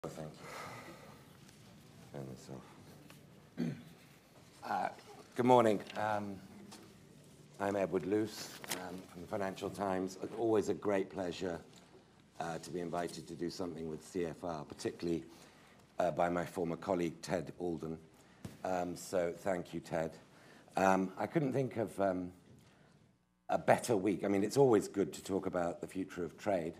Thank you. Turn this off. Good morning. I'm Edward Luce from the Financial Times. It's always a great pleasure to be invited to do something with CFR, particularly by my former colleague, Ted Alden. So thank you, Ted. I couldn't think of a better week. I mean, it's always good to talk about the future of trade.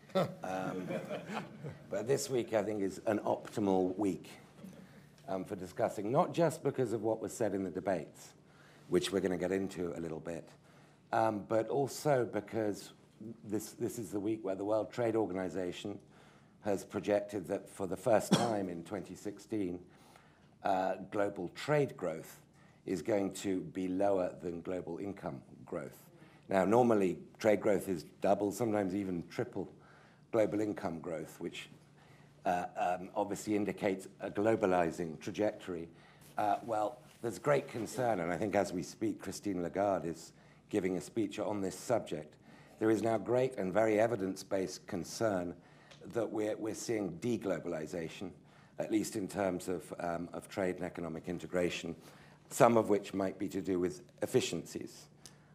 But this week, I think, is an optimal week for discussing, not just because of what was said in the debates, which we're going to get into a little bit, but also because this is the week where the World Trade Organization has projected that for the first time in 2016, global trade growth is going to be lower than global income growth. Now, normally, trade growth is double, sometimes even triple global income growth, which obviously indicates a globalizing trajectory. Well, there's great concern, and I think as we speak, Christine Lagarde is giving a speech on this subject. There is now great and very evidence-based concern that we're seeing deglobalization, at least in terms of trade and economic integration, some of which might be to do with efficiencies,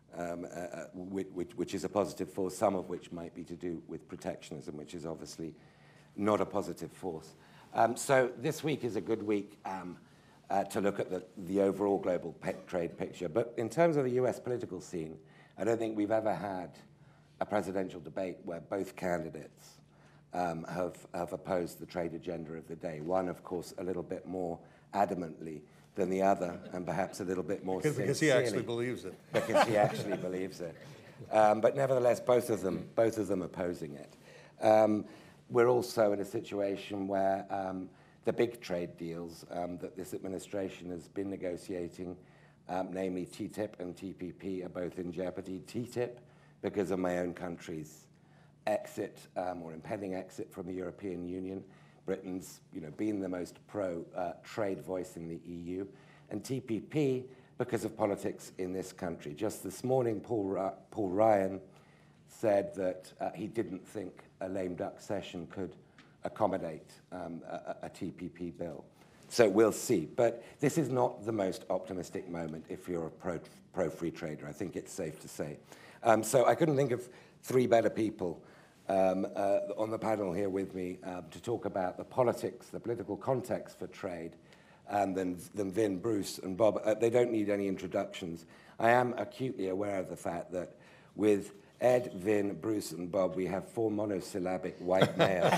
which is a positive force, some of which might be to do with protectionism, which is obviously not a positive force. So this week is a good week to look at the overall global trade picture. But in terms of the US political scene, I don't think we've ever had a presidential debate where both candidates have opposed the trade agenda of the day. One, of course, a little bit more adamantly than the other, and perhaps a little bit more sincerely. Because he actually believes it. Because he actually believes it. But nevertheless, both of them opposing it. We're also in a situation where the big trade deals that this administration has been negotiating, namely TTIP and TPP, are both in jeopardy. TTIP, because of my own country's exit or impending exit from the European Union. Britain's been the most pro-trade voice in the EU, and TPP because of politics in this country. Just this morning, Paul Ryan said that he didn't think a lame duck session could accommodate a TPP bill. So we'll see. But this is not the most optimistic moment if you're a pro-free trader. I think it's safe to say. So I couldn't think of three better people on the panel here with me to talk about the politics, the political context for trade, than Vin, Bruce, and Bob. They don't need any introductions. I am acutely aware of the fact that with Ed, Vin, Bruce, and Bob, we have four monosyllabic white males.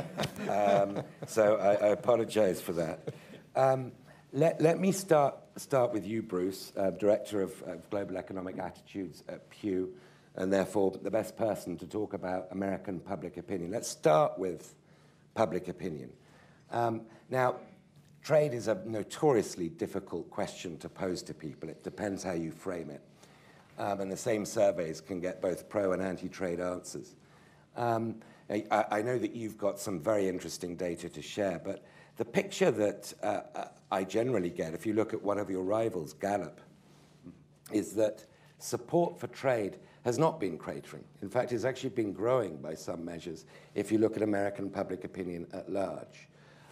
So I apologize for that. Let me start with you, Bruce, Director of Global Economic Attitudes at Pew, and therefore the best person to talk about American public opinion. Let's start with public opinion. Now, trade is a notoriously difficult question to pose to people. It depends how you frame it. And the same surveys can get both pro and anti-trade answers. I know that you've got some very interesting data to share, but the picture that I generally get, if you look at one of your rivals, Gallup, is that support for trade has not been cratering. In fact, it's actually been growing by some measures if you look at American public opinion at large.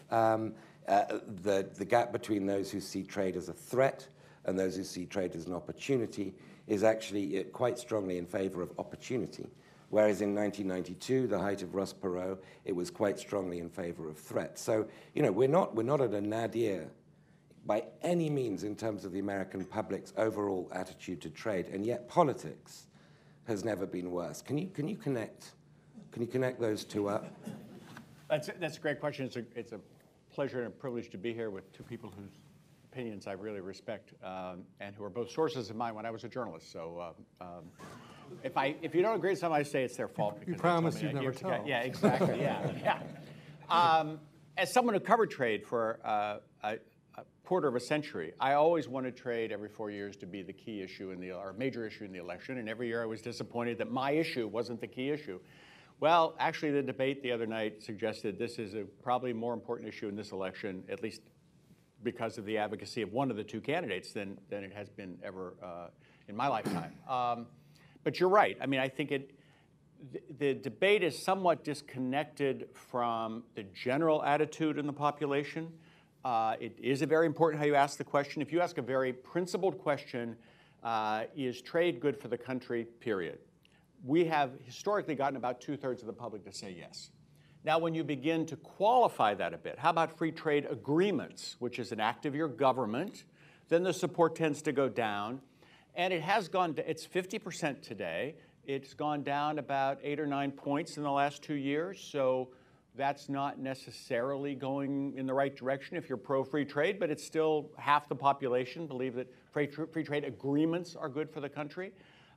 The gap between those who see trade as a threat and those who see trade as an opportunity is actually quite strongly in favor of opportunity, whereas in 1992, the height of Ross Perot, it was quite strongly in favor of threat. So, we're not at a nadir by any means in terms of the American public's overall attitude to trade, and yet politics has never been worse. Can you connect those two up? That's a great question. It's a pleasure and a privilege to be here with two people whose opinions I really respect and who are both sources of mine when I was a journalist. So if you don't agree with something I say, it's their fault. You promise you'd never tell. Yeah, exactly. Yeah. As someone who covered trade for a quarter of a century, I always wanted trade every 4 years to be the key issue or major issue in the election, and every year I was disappointed that my issue wasn't the key issue. Well, actually, the debate the other night suggested this is a probably more important issue in this election, at least because of the advocacy of one of the two candidates than it has been ever in my lifetime. But you're right. I mean, I think the debate is somewhat disconnected from the general attitude in the population. It is very important how you ask the question. If you ask a very principled question, is trade good for the country, period, we have historically gotten about 2/3 of the public to say yes. Now, when you begin to qualify that a bit, how about free trade agreements, which is an act of your government, then the support tends to go down. And it has gone, it's 50% today. It's gone down about 8 or 9 points in the last 2 years. So that's not necessarily going in the right direction if you're pro-free trade, but it's still half the population believe that free trade agreements are good for the country.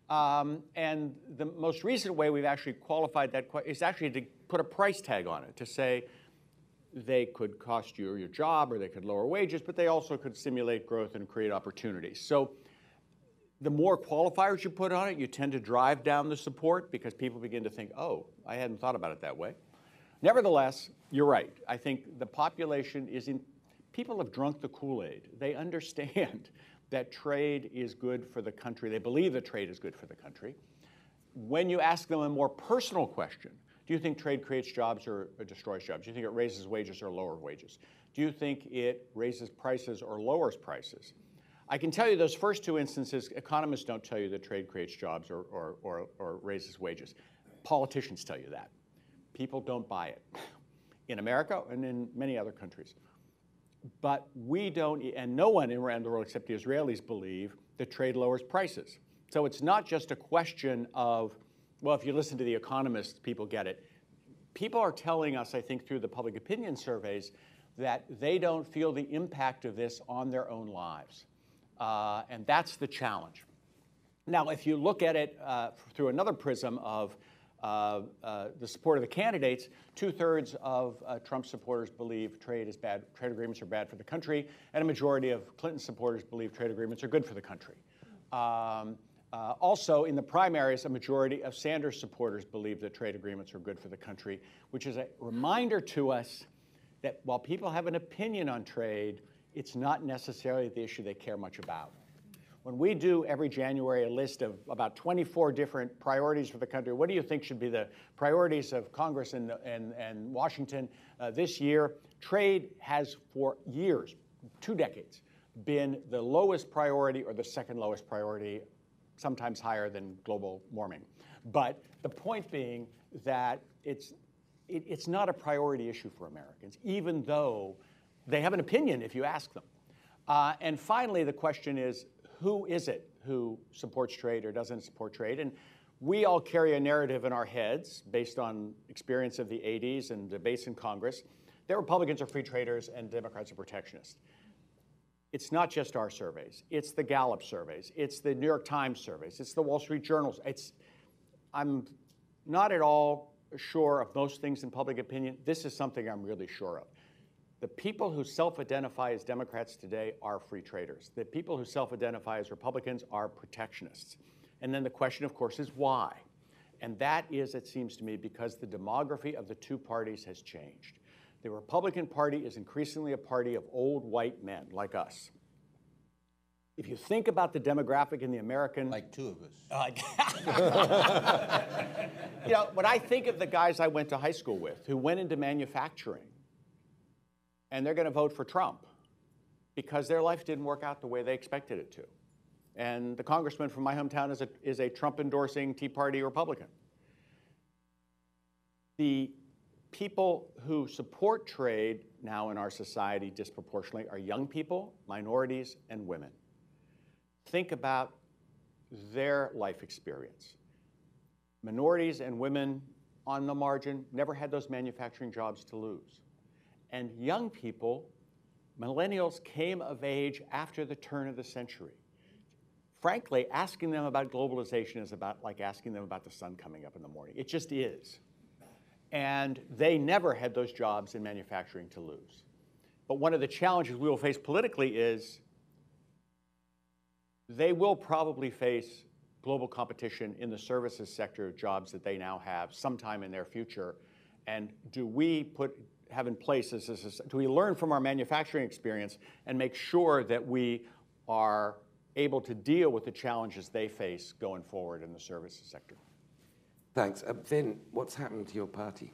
And the most recent way we've actually qualified that is actually to put a price tag on it, to say they could cost you your job or they could lower wages, but they also could stimulate growth and create opportunities. So the more qualifiers you put on it, you tend to drive down the support because people begin to think, oh, I hadn't thought about it that way. Nevertheless, you're right. I think the population people have drunk the Kool-Aid. They understand that trade is good for the country. They believe that trade is good for the country. When you ask them a more personal question, do you think trade creates jobs or destroys jobs? Do you think it raises wages or lowers wages? Do you think it raises prices or lowers prices? I can tell you those first two instances, economists don't tell you that trade creates jobs or raises wages. Politicians tell you that. People don't buy it in America and in many other countries. But we don't, and no one around the world except the Israelis believe that trade lowers prices. So it's not just a question of, well, if you listen to the economists, people get it. People are telling us, I think, through the public opinion surveys, that they don't feel the impact of this on their own lives. And that's the challenge. Now, if you look at it through another prism of the support of the candidates, 2/3 of Trump supporters believe trade is bad, trade agreements are bad for the country, and a majority of Clinton supporters believe trade agreements are good for the country. Also, in the primaries, a majority of Sanders supporters believe that trade agreements are good for the country, which is a reminder to us that while people have an opinion on trade, it's not necessarily the issue they care much about. When we do every January a list of about 24 different priorities for the country, what do you think should be the priorities of Congress and Washington this year? Trade has for years, 2 decades, been the lowest priority or the second lowest priority, sometimes higher than global warming. But the point being that it's not a priority issue for Americans, even though they have an opinion if you ask them. And finally, the question is, who is it who supports trade or doesn't support trade? And we all carry a narrative in our heads based on experience of the 80s and debates in Congress that Republicans are free traders and Democrats are protectionists. It's not just our surveys. It's the Gallup surveys. It's the New York Times surveys. It's the Wall Street Journal. I'm not at all sure of most things in public opinion. This is something I'm really sure of. The people who self-identify as Democrats today are free traders. The people who self-identify as Republicans are protectionists. And then the question, of course, is why? And that is, it seems to me, because the demography of the two parties has changed. The Republican Party is increasingly a party of old white men like us. If you think about the demographic in the American... Like two of us. You know, when I think of the guys I went to high school with who went into manufacturing, and they're going to vote for Trump because their life didn't work out the way they expected it to. And the congressman from my hometown is a Trump-endorsing Tea Party Republican. The people who support trade now in our society disproportionately are young people, minorities, and women. Think about their life experience. Minorities and women on the margin never had those manufacturing jobs to lose. And young people, millennials, came of age after the turn of the century. Frankly, asking them about globalization is about like asking them about the sun coming up in the morning. It just is. And they never had those jobs in manufacturing to lose. But one of the challenges we will face politically is they will probably face global competition in the services sector of jobs that they now have sometime in their future. And do we have in place, do we learn from our manufacturing experience and make sure that we are able to deal with the challenges they face going forward in the services sector? Thanks. Vin, what's happened to your party?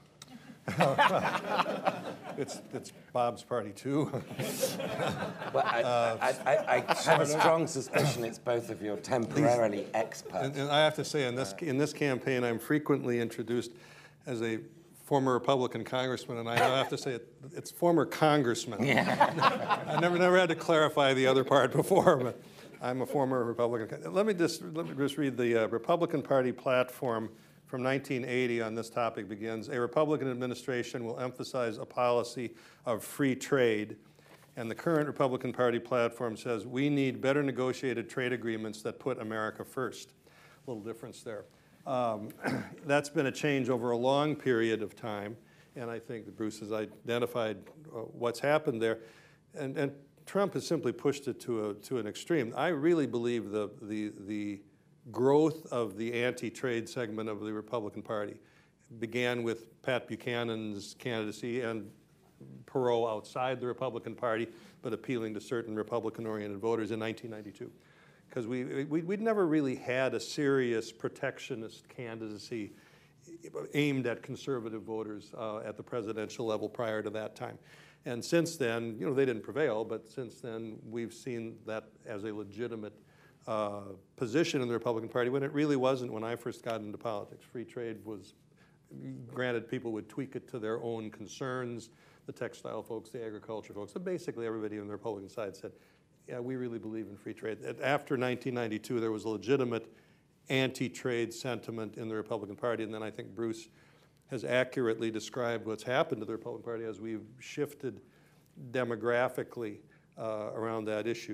It's Bob's party too. Well, I have a strong suspicion it's both of your temporarily experts. And I have to say, in this campaign, I'm frequently introduced as a former Republican congressman, and I have to say it's former congressman. Yeah. I never had to clarify the other part before, but I'm a former Republican. Let me just read the Republican Party platform from 1980 on this topic begins. A Republican administration will emphasize a policy of free trade. And the current Republican Party platform says, we need better negotiated trade agreements that put America first. A little difference there. That's been a change over a long period of time. And I think that Bruce has identified what's happened there. And Trump has simply pushed it to an extreme. I really believe the growth of the anti-trade segment of the Republican Party began with Pat Buchanan's candidacy and Perot outside the Republican Party, but appealing to certain Republican-oriented voters in 1992. Because we'd never really had a serious protectionist candidacy aimed at conservative voters at the presidential level prior to that time. And since then, they didn't prevail, but since then we've seen that as a legitimate position in the Republican Party when it really wasn't when I first got into politics. Free trade was, granted, people would tweak it to their own concerns. The textile folks, the agriculture folks, but basically everybody on the Republican side said, yeah, we really believe in free trade. After 1992, there was a legitimate anti-trade sentiment in the Republican Party, and then I think Bruce has accurately described what's happened to the Republican Party as we've shifted demographically around that issue.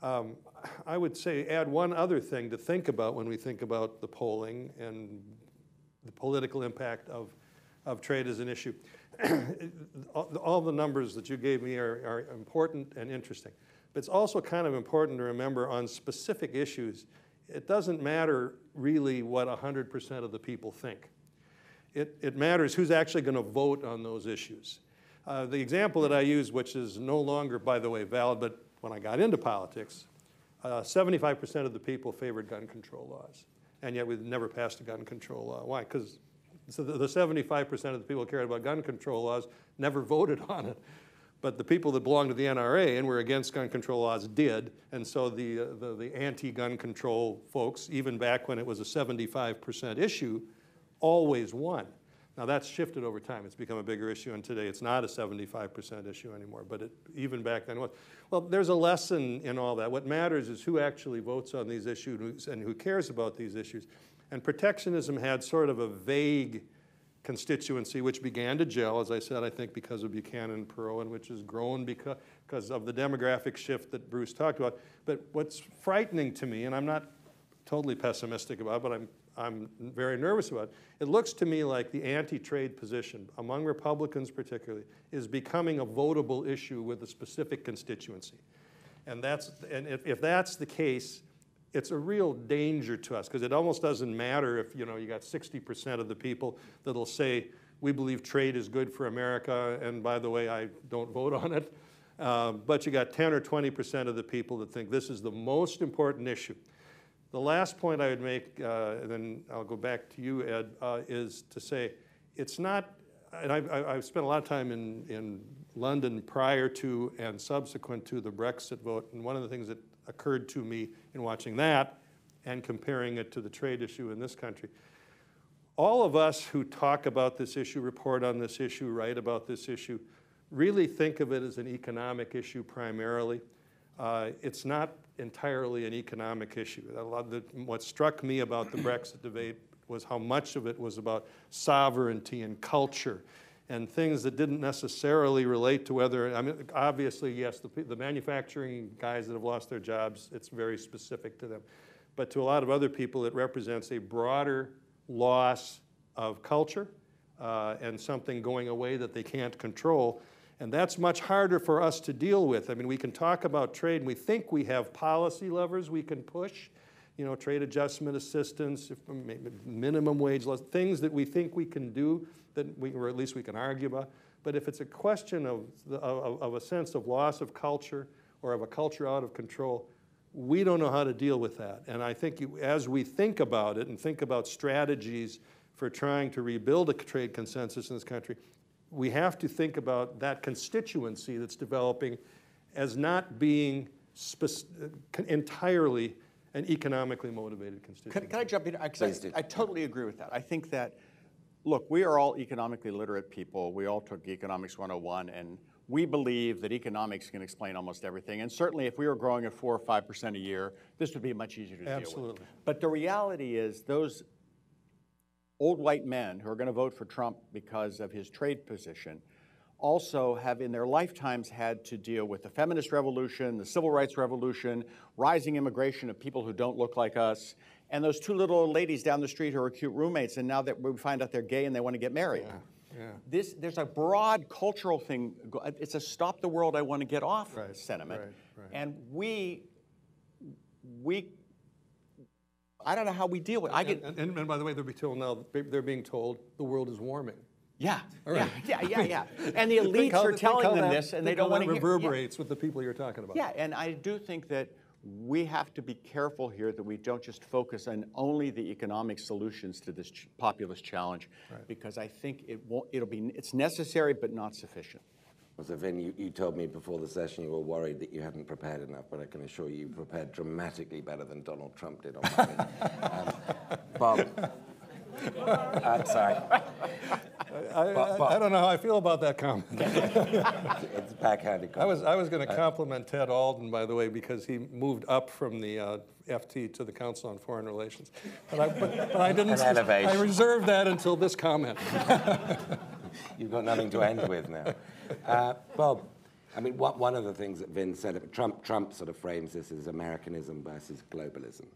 I would say add one other thing to think about when we think about the polling and the political impact of trade as an issue. All the numbers that you gave me are important and interesting. But it's also kind of important to remember on specific issues, it doesn't matter really what 100% of the people think. It matters who's actually going to vote on those issues. The example that I use, which is no longer, by the way, valid, but when I got into politics, 75% of the people favored gun control laws. And yet we've never passed a gun control law. Why? Because the 75% of the people who cared about gun control laws never voted on it. But the people that belonged to the NRA and were against gun control laws did. And so the anti-gun control folks, even back when it was a 75% issue, always won. Now that's shifted over time. It's become a bigger issue, and today it's not a 75% issue anymore, but even back then was. Well, there's a lesson in all that. What matters is who actually votes on these issues and who cares about these issues. And protectionism had sort of a vague constituency, which began to gel, as I said, I think because of Buchanan and Perot, and which has grown because of the demographic shift that Bruce talked about. But what's frightening to me, and I'm not totally pessimistic about it, but I'm very nervous about it. It looks to me like the anti-trade position, among Republicans particularly, is becoming a votable issue with a specific constituency. And if that's the case, it's a real danger to us, because it almost doesn't matter if you got 60% of the people that'll say, we believe trade is good for America, and by the way, I don't vote on it. But you got 10 or 20% of the people that think this is the most important issue. The last point I would make, and then I'll go back to you, Ed, is to say it's not, and I've spent a lot of time in London prior to and subsequent to the Brexit vote, and one of the things that occurred to me in watching that and comparing it to the trade issue in this country, all of us who talk about this issue, report on this issue, write about this issue, really think of it as an economic issue primarily. It's not entirely an economic issue. What struck me about the Brexit debate was how much of it was about sovereignty and culture and things that didn't necessarily relate to whether, I mean, obviously, yes, the manufacturing guys that have lost their jobs, it's very specific to them. But to a lot of other people, it represents a broader loss of culture and something going away that they can't control. And that's much harder for us to deal with. I mean, we can talk about trade, and we think we have policy levers we can push, trade adjustment assistance, minimum wage laws, things that we think we can do, or at least we can argue about. But if it's a question of a sense of loss of culture or of a culture out of control, we don't know how to deal with that. And I think as we think about it and think about strategies for trying to rebuild a trade consensus in this country, we have to think about that constituency that's developing as not being entirely an economically motivated constituency. Can I jump in? Because I totally agree with that. I think that, look, we are all economically literate people. We all took Economics 101, and we believe that economics can explain almost everything. And certainly if we were growing at 4 or 5% a year, this would be much easier to deal with. Absolutely. But the reality is those old white men who are going to vote for Trump because of his trade position also have in their lifetimes had to deal with the feminist revolution, the civil rights revolution, rising immigration of people who don't look like us, and those two little old ladies down the street who are cute roommates, and now that we find out they're gay and they want to get married. Yeah. There's a broad cultural thing. It's a stop the world, I want to get off sentiment. Right. And we, I don't know how we deal with it. And by the way, they're being told the world is warming. Yeah, right. yeah. And the elites are telling them this, and they don't want to hear it. Reverberates with the people you're talking about. Yeah, and I do think that we have to be careful here that we don't just focus on only the economic solutions to this populist challenge, because I think it's necessary but not sufficient. So Vin, you told me before the session you were worried that you hadn't prepared enough, but I can assure you prepared dramatically better than Donald Trump did on Monday. Bob. Sorry. I don't know how I feel about that comment. It's backhanded comment. I was going to compliment Ted Alden, by the way, because he moved up from the FT to the Council on Foreign Relations. But I didn't. An elevation. I reserved that until this comment. You've got nothing to end with now. Bob, I mean, one of the things that Vin said, Trump sort of frames this as Americanism versus globalism.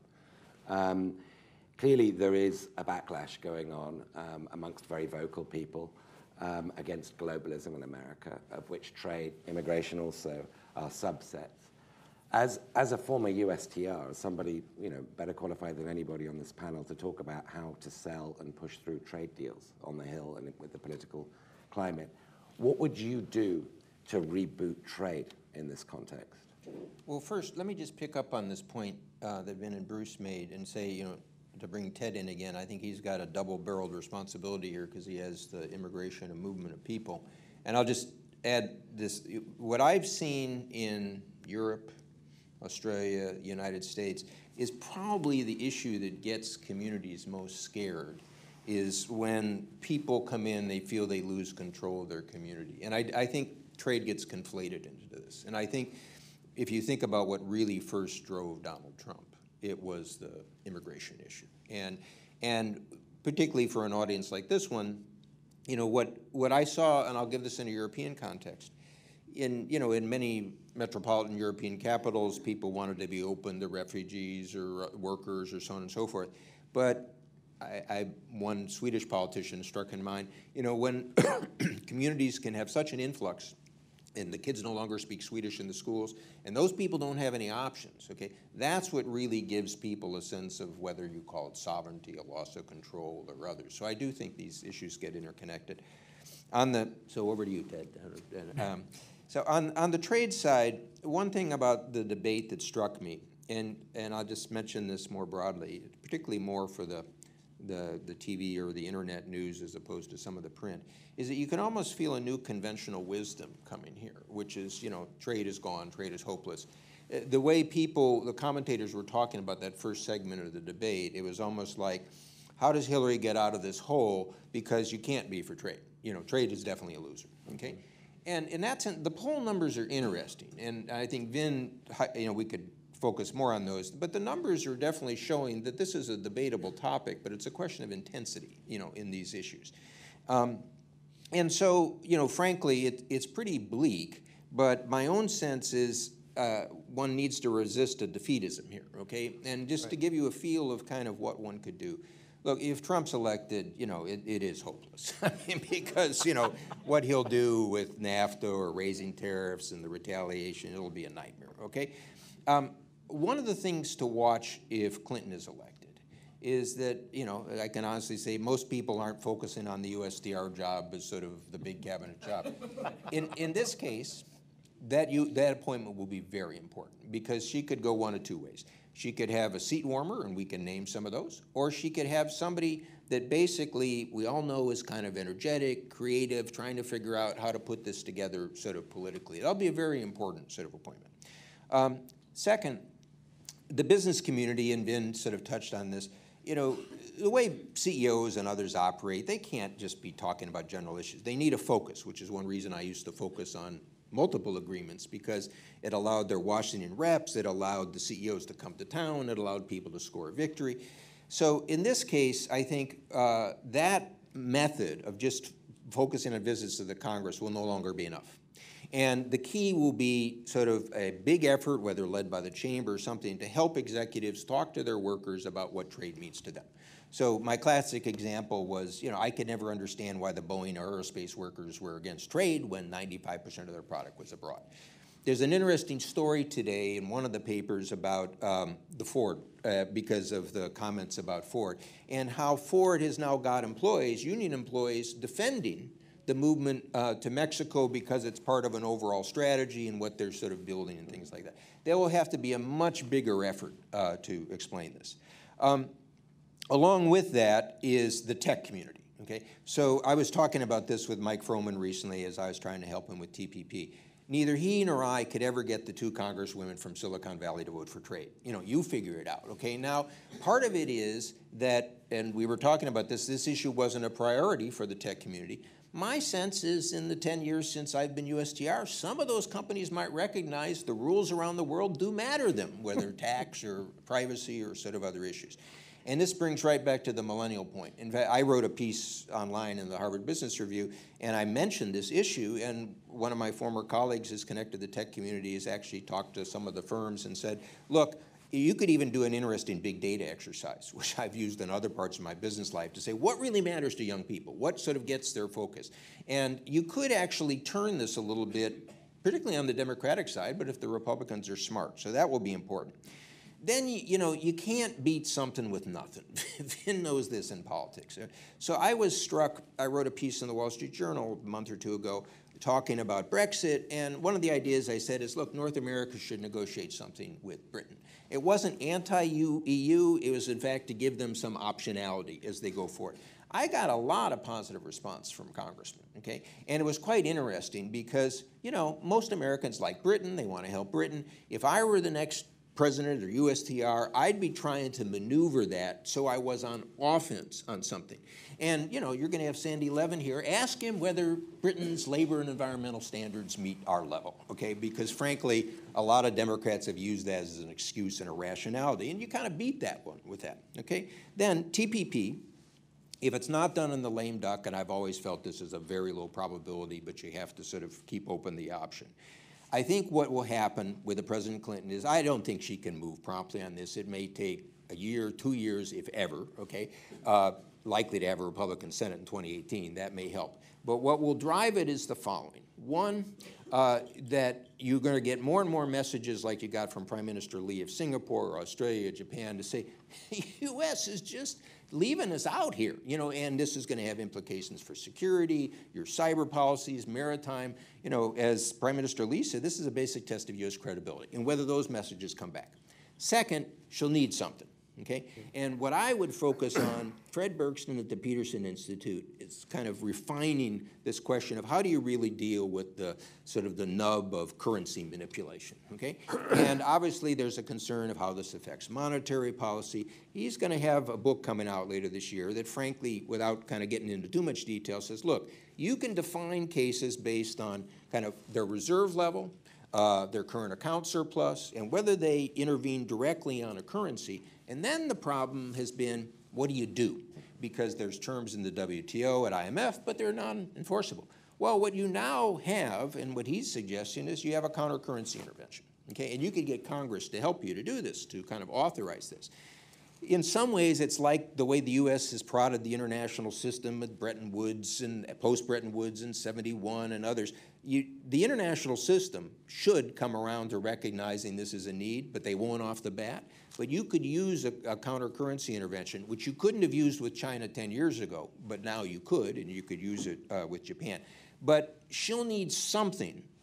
Clearly, there is a backlash going on amongst very vocal people against globalism in America, of which trade, immigration also are subsets. As a former USTR, as somebody better qualified than anybody on this panel to talk about how to sell and push through trade deals on the Hill and with the political climate, what would you do to reboot trade in this context? Well, first, let me just pick up on this point that Vin and Bruce made and say, to bring Ted in again, I think he's got a double-barreled responsibility here because he has the immigration and movement of people. And I'll just add this. What I've seen in Europe, Australia, United States, is probably the issue that gets communities most scared is when people come in, they feel they lose control of their community. And I think trade gets conflated into this. And I think if you think about what really first drove Donald Trump, it was the immigration issue. And particularly for an audience like this one, what I saw, and I'll give this in a European context, in many metropolitan European capitals, people wanted to be open to refugees or workers or so on and so forth. But one Swedish politician struck in mind, when communities can have such an influx and the kids no longer speak Swedish in the schools, and those people don't have any options, okay? That's what really gives people a sense of whether you call it sovereignty, a loss of control, or others. So I do think these issues get interconnected. So over to you, Ted. So on the trade side, one thing about the debate that struck me, and I'll just mention this more broadly, particularly more for the TV or the internet news as opposed to some of the print, is that you can almost feel a new conventional wisdom coming here, which is, trade is gone, trade is hopeless. The way the commentators were talking about that first segment of the debate, it was almost like, how does Hillary get out of this hole? Because you can't be for trade. Trade is definitely a loser, okay? And in that sense, the poll numbers are interesting. And I think Vin, we could focus more on those, but the numbers are definitely showing that this is a debatable topic, but it's a question of intensity, in these issues. And so, frankly, it's pretty bleak, but my own sense is one needs to resist a defeatism here, okay? And just to give you a feel of kind of what one could do. Look, if Trump's elected, it is hopeless. I mean, because, what he'll do with NAFTA or raising tariffs and the retaliation, it'll be a nightmare, okay? One of the things to watch if Clinton is elected is that, I can honestly say most people aren't focusing on the USTR job as sort of the big cabinet job. In this case, that appointment will be very important because she could go one of two ways. She could have a seat warmer, and we can name some of those, or she could have somebody that basically we all know is kind of energetic, creative, trying to figure out how to put this together sort of politically. That'll be a very important sort of appointment. Second, the business community, and Vin sort of touched on this, you know, the way CEOs and others operate, they can't just be talking about general issues. They need a focus, which is one reason I used to focus on multiple agreements, because it allowed their Washington reps, it allowed the CEOs to come to town, it allowed people to score a victory. So in this case, I think that method of just focusing on visits to the Congress will no longer be enough. And the key will be sort of a big effort, whether led by the chamber or something, to help executives talk to their workers about what trade means to them. So my classic example was, you know, I could never understand why the Boeing or aerospace workers were against trade when 95% of their product was abroad. There's an interesting story today in one of the papers about the Ford, because of the comments about Ford, and how Ford has now got employees, union employees, defending the movement to Mexico because it's part of an overall strategy and what they're sort of building and things like that. There will have to be a much bigger effort to explain this. Along with that is the tech community, okay? So I was talking about this with Mike Froman recently as I was trying to help him with TPP. Neither he nor I could ever get the 2 congresswomen from Silicon Valley to vote for trade. You know, you figure it out, okay? Now, part of it is that, and we were talking about this issue wasn't a priority for the tech community. My sense is in the 10 years since I've been USTR, some of those companies might recognize the rules around the world do matter to them, whether tax or privacy or sort of other issues. And this brings right back to the millennial point. In fact, I wrote a piece online in the Harvard Business Review, and I mentioned this issue, and one of my former colleagues who's connected to the tech community has actually talked to some of the firms and said, look, you could even do an interesting big data exercise, which I've used in other parts of my business life, to say what really matters to young people, what sort of gets their focus. And you could actually turn this a little bit, particularly on the Democratic side, but if the Republicans are smart. So that will be important. Then, you know, you can't beat something with nothing. Vin knows this in politics. So I was struck, I wrote a piece in the Wall Street Journal a month or 2 ago talking about Brexit, and one of the ideas I said is, look, North America should negotiate something with Britain. It wasn't anti-EU, it was in fact to give them some optionality as they go forward. I got a lot of positive response from congressmen, okay? And it was quite interesting because, you know, most Americans like Britain, they want to help Britain. If I were the next president or USTR, I'd be trying to maneuver that so I was on offense on something. And, you know, you're going to have Sandy Levin here. Ask him whether Britain's labor and environmental standards meet our level, okay? Because, frankly, a lot of Democrats have used that as an excuse and a rationality, and you kind of beat that one with that, okay? Then TPP, if it's not done in the lame duck, and I've always felt this is a very low probability, but you have to sort of keep open the option. I think what will happen with the President Clinton is I don't think she can move promptly on this. It may take a year, 2 years, if ever, okay? Likely to have a Republican Senate in 2018. That may help. But what will drive it is the following. One, that you're going to get more and more messages like you got from Prime Minister Lee of Singapore or Australia, Japan, to say, the U.S. is just leaving us out here, you know, and this is going to have implications for security, your cyber policies, maritime. You know, as Prime Minister Lee said, this is a basic test of U.S. credibility and whether those messages come back. Second, she'll need something, okay? And what I would focus on, Fred Bergsten at the Peterson Institute is kind of refining this question of how do you really deal with the sort of the nub of currency manipulation, okay? And obviously there's a concern of how this affects monetary policy. He's going to have a book coming out later this year that frankly, without kind of getting into too much detail, says, look, you can define cases based on kind of their reserve level, their current account surplus, and whether they intervene directly on a currency. And then the problem has been, what do you do? Because there's terms in the WTO at IMF, but they're non-enforceable. Well, what you now have, and what he's suggesting, is you have a counter-currency intervention, okay? And you could get Congress to help you to do this, to kind of authorize this. In some ways, it's like the way the U.S. has prodded the international system with Bretton Woods and post-Bretton Woods in '71 and others. The international system should come around to recognizing this is a need, but they won't off the bat. But you could use a counter-currency intervention, which you couldn't have used with China 10 years ago, but now you could, and you could use it with Japan. But she'll need something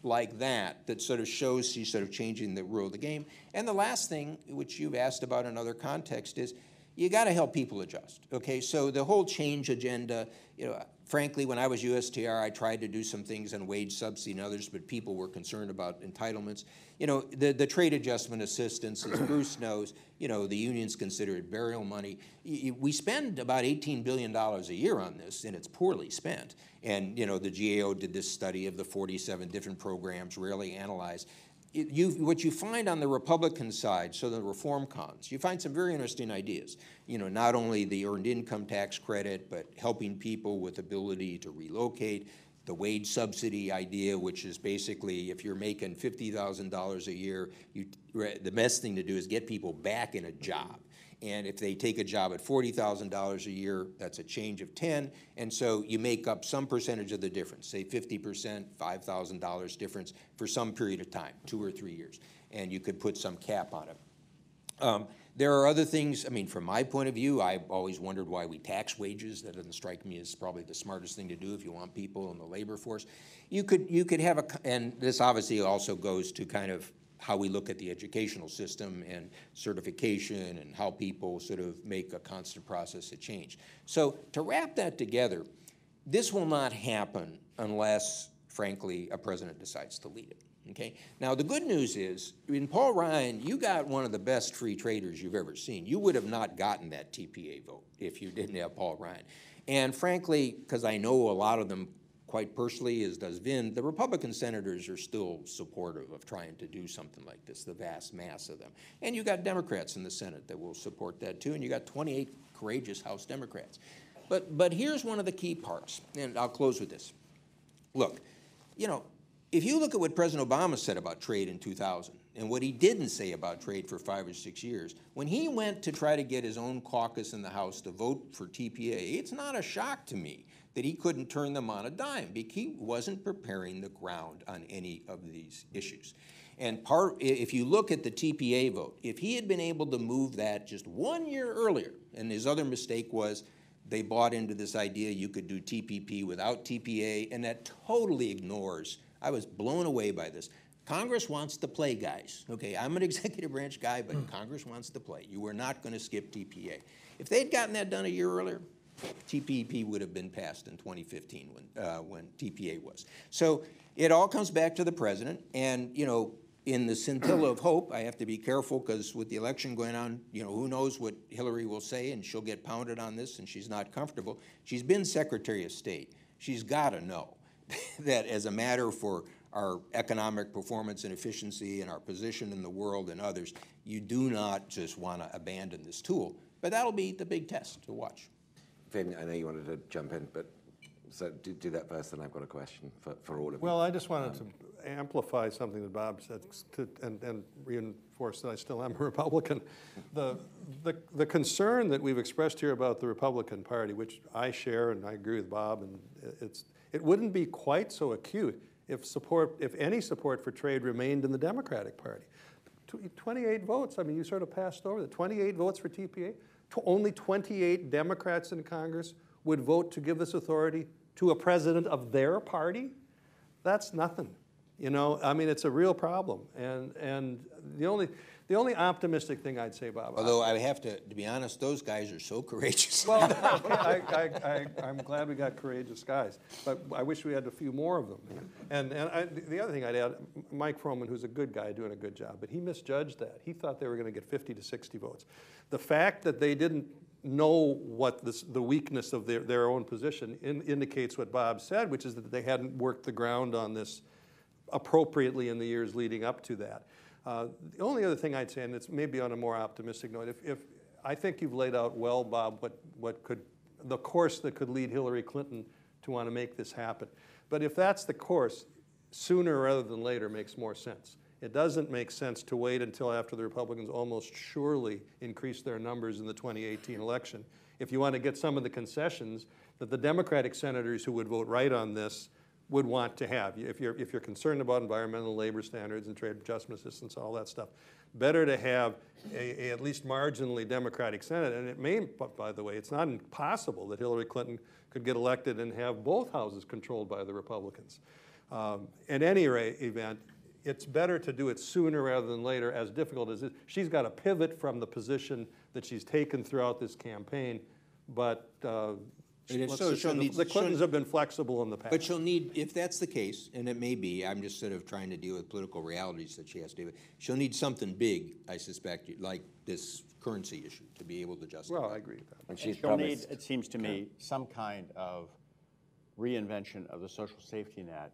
like that sort of shows she's sort of changing the rule of the game. And the last thing, which you've asked about in other context, is you got to help people adjust, okay? So the whole change agenda, frankly, when I was USTR, I tried to do some things on wage subsidy and others, but people were concerned about entitlements. The trade adjustment assistance, as Bruce knows, the unions consider it burial money. We spend about $18 billion a year on this, and it's poorly spent. And, the GAO did this study of the 47 different programs, rarely analyzed. What you find on the Republican side, so the reform cons, you find some very interesting ideas. Not only the earned income tax credit, but helping people with ability to relocate, the wage subsidy idea, which is basically if you're making $50,000 a year, the best thing to do is get people back in a job. And if they take a job at $40,000 a year, that's a change of 10. And so you make up some percentage of the difference, say 50%, $5,000 difference for some period of time, 2 or 3 years. And you could put some cap on it. There are other things, from my point of view, I've always wondered why we tax wages. That doesn't strike me as probably the smartest thing to do if you want people in the labor force. You could have and this obviously also goes to kind of how we look at the educational system and certification and how people sort of make a constant process of change. So to wrap that together, this will not happen unless, frankly, a president decides to lead it. Okay. Now, the good news is, in Paul Ryan, you got one of the best free traders you've ever seen. You would have not gotten that TPA vote if you didn't have Paul Ryan. And frankly, because I know a lot of them quite personally, as does Vin, the Republican senators are still supportive of trying to do something like this, the vast mass of them. And you got Democrats in the Senate that will support that too, and you got 28 courageous House Democrats. But here's one of the key parts, and I'll close with this. Look, if you look at what President Obama said about trade in 2000 and what he didn't say about trade for 5 or 6 years, when he went to try to get his own caucus in the House to vote for TPA, it's not a shock to me that he couldn't turn them on a dime because he wasn't preparing the ground on any of these issues. And if you look at the TPA vote, if he had been able to move that just 1 year earlier, and his other mistake was they bought into this idea you could do TPP without TPA, and that totally ignores. I was blown away by this. Congress wants to play, guys. Okay, I'm an executive branch guy, but Congress wants to play. You were not going to skip TPA. If they'd gotten that done a year earlier, TPP would have been passed in 2015 when TPA was. So it all comes back to the president, and in the scintilla of hope, I have to be careful because with the election going on, who knows what Hillary will say, and she'll get pounded on this, and she's not comfortable. She's been Secretary of State. She's got to know that as a matter for our economic performance and efficiency and our position in the world and others, you do not just want to abandon this tool. But that'll be the big test to watch. Vin, I know you wanted to jump in, but so do that first, and I've got a question for all of you. Well, I just wanted to amplify something that Bob said and reinforce that I still am a Republican. The concern that we've expressed here about the Republican Party, which I share and I agree with Bob, and it wouldn't be quite so acute if any support for trade remained in the Democratic Party. 28 votes, you sort of passed over the 28 votes for TPA. Only 28 Democrats in Congress would vote to give this authority to a president of their party. That's nothing. It's a real problem. And the only optimistic thing I'd say, Bob. Although I have to be honest, those guys are so courageous. Well, I'm glad we got courageous guys, but I wish we had a few more of them. And the other thing I'd add, Mike Froman, who's a good guy doing a good job, but he misjudged that. He thought they were going to get 50 to 60 votes. The fact that they didn't know what the weakness of their own position indicates what Bob said, which is that they hadn't worked the ground on this appropriately in the years leading up to that. The only other thing I'd say, and it's maybe on a more optimistic note, if I think you've laid out well, Bob, the course that could lead Hillary Clinton to want to make this happen. But if that's the course, sooner rather than later makes more sense. It doesn't make sense to wait until after the Republicans almost surely increase their numbers in the 2018 election. If you want to get some of the concessions that the Democratic senators who would vote right on this would want to have. If you're concerned about environmental labor standards and trade adjustment assistance, all that stuff, better to have a at least marginally Democratic Senate. And it may, by the way, it's not impossible that Hillary Clinton could get elected and have both houses controlled by the Republicans. In any event, it's better to do it sooner rather than later, as difficult as it is. She's got to pivot from the position that she's taken throughout this campaign, but the Clintons have been flexible in the past. But she'll need, if that's the case, and it may be, I'm just sort of trying to deal with political realities that she has to deal with, she'll need something big, I suspect, like this currency issue to be able to justify. Well, I agree with that. And she's She'll need, promised. it seems to me, some kind of reinvention of the social safety net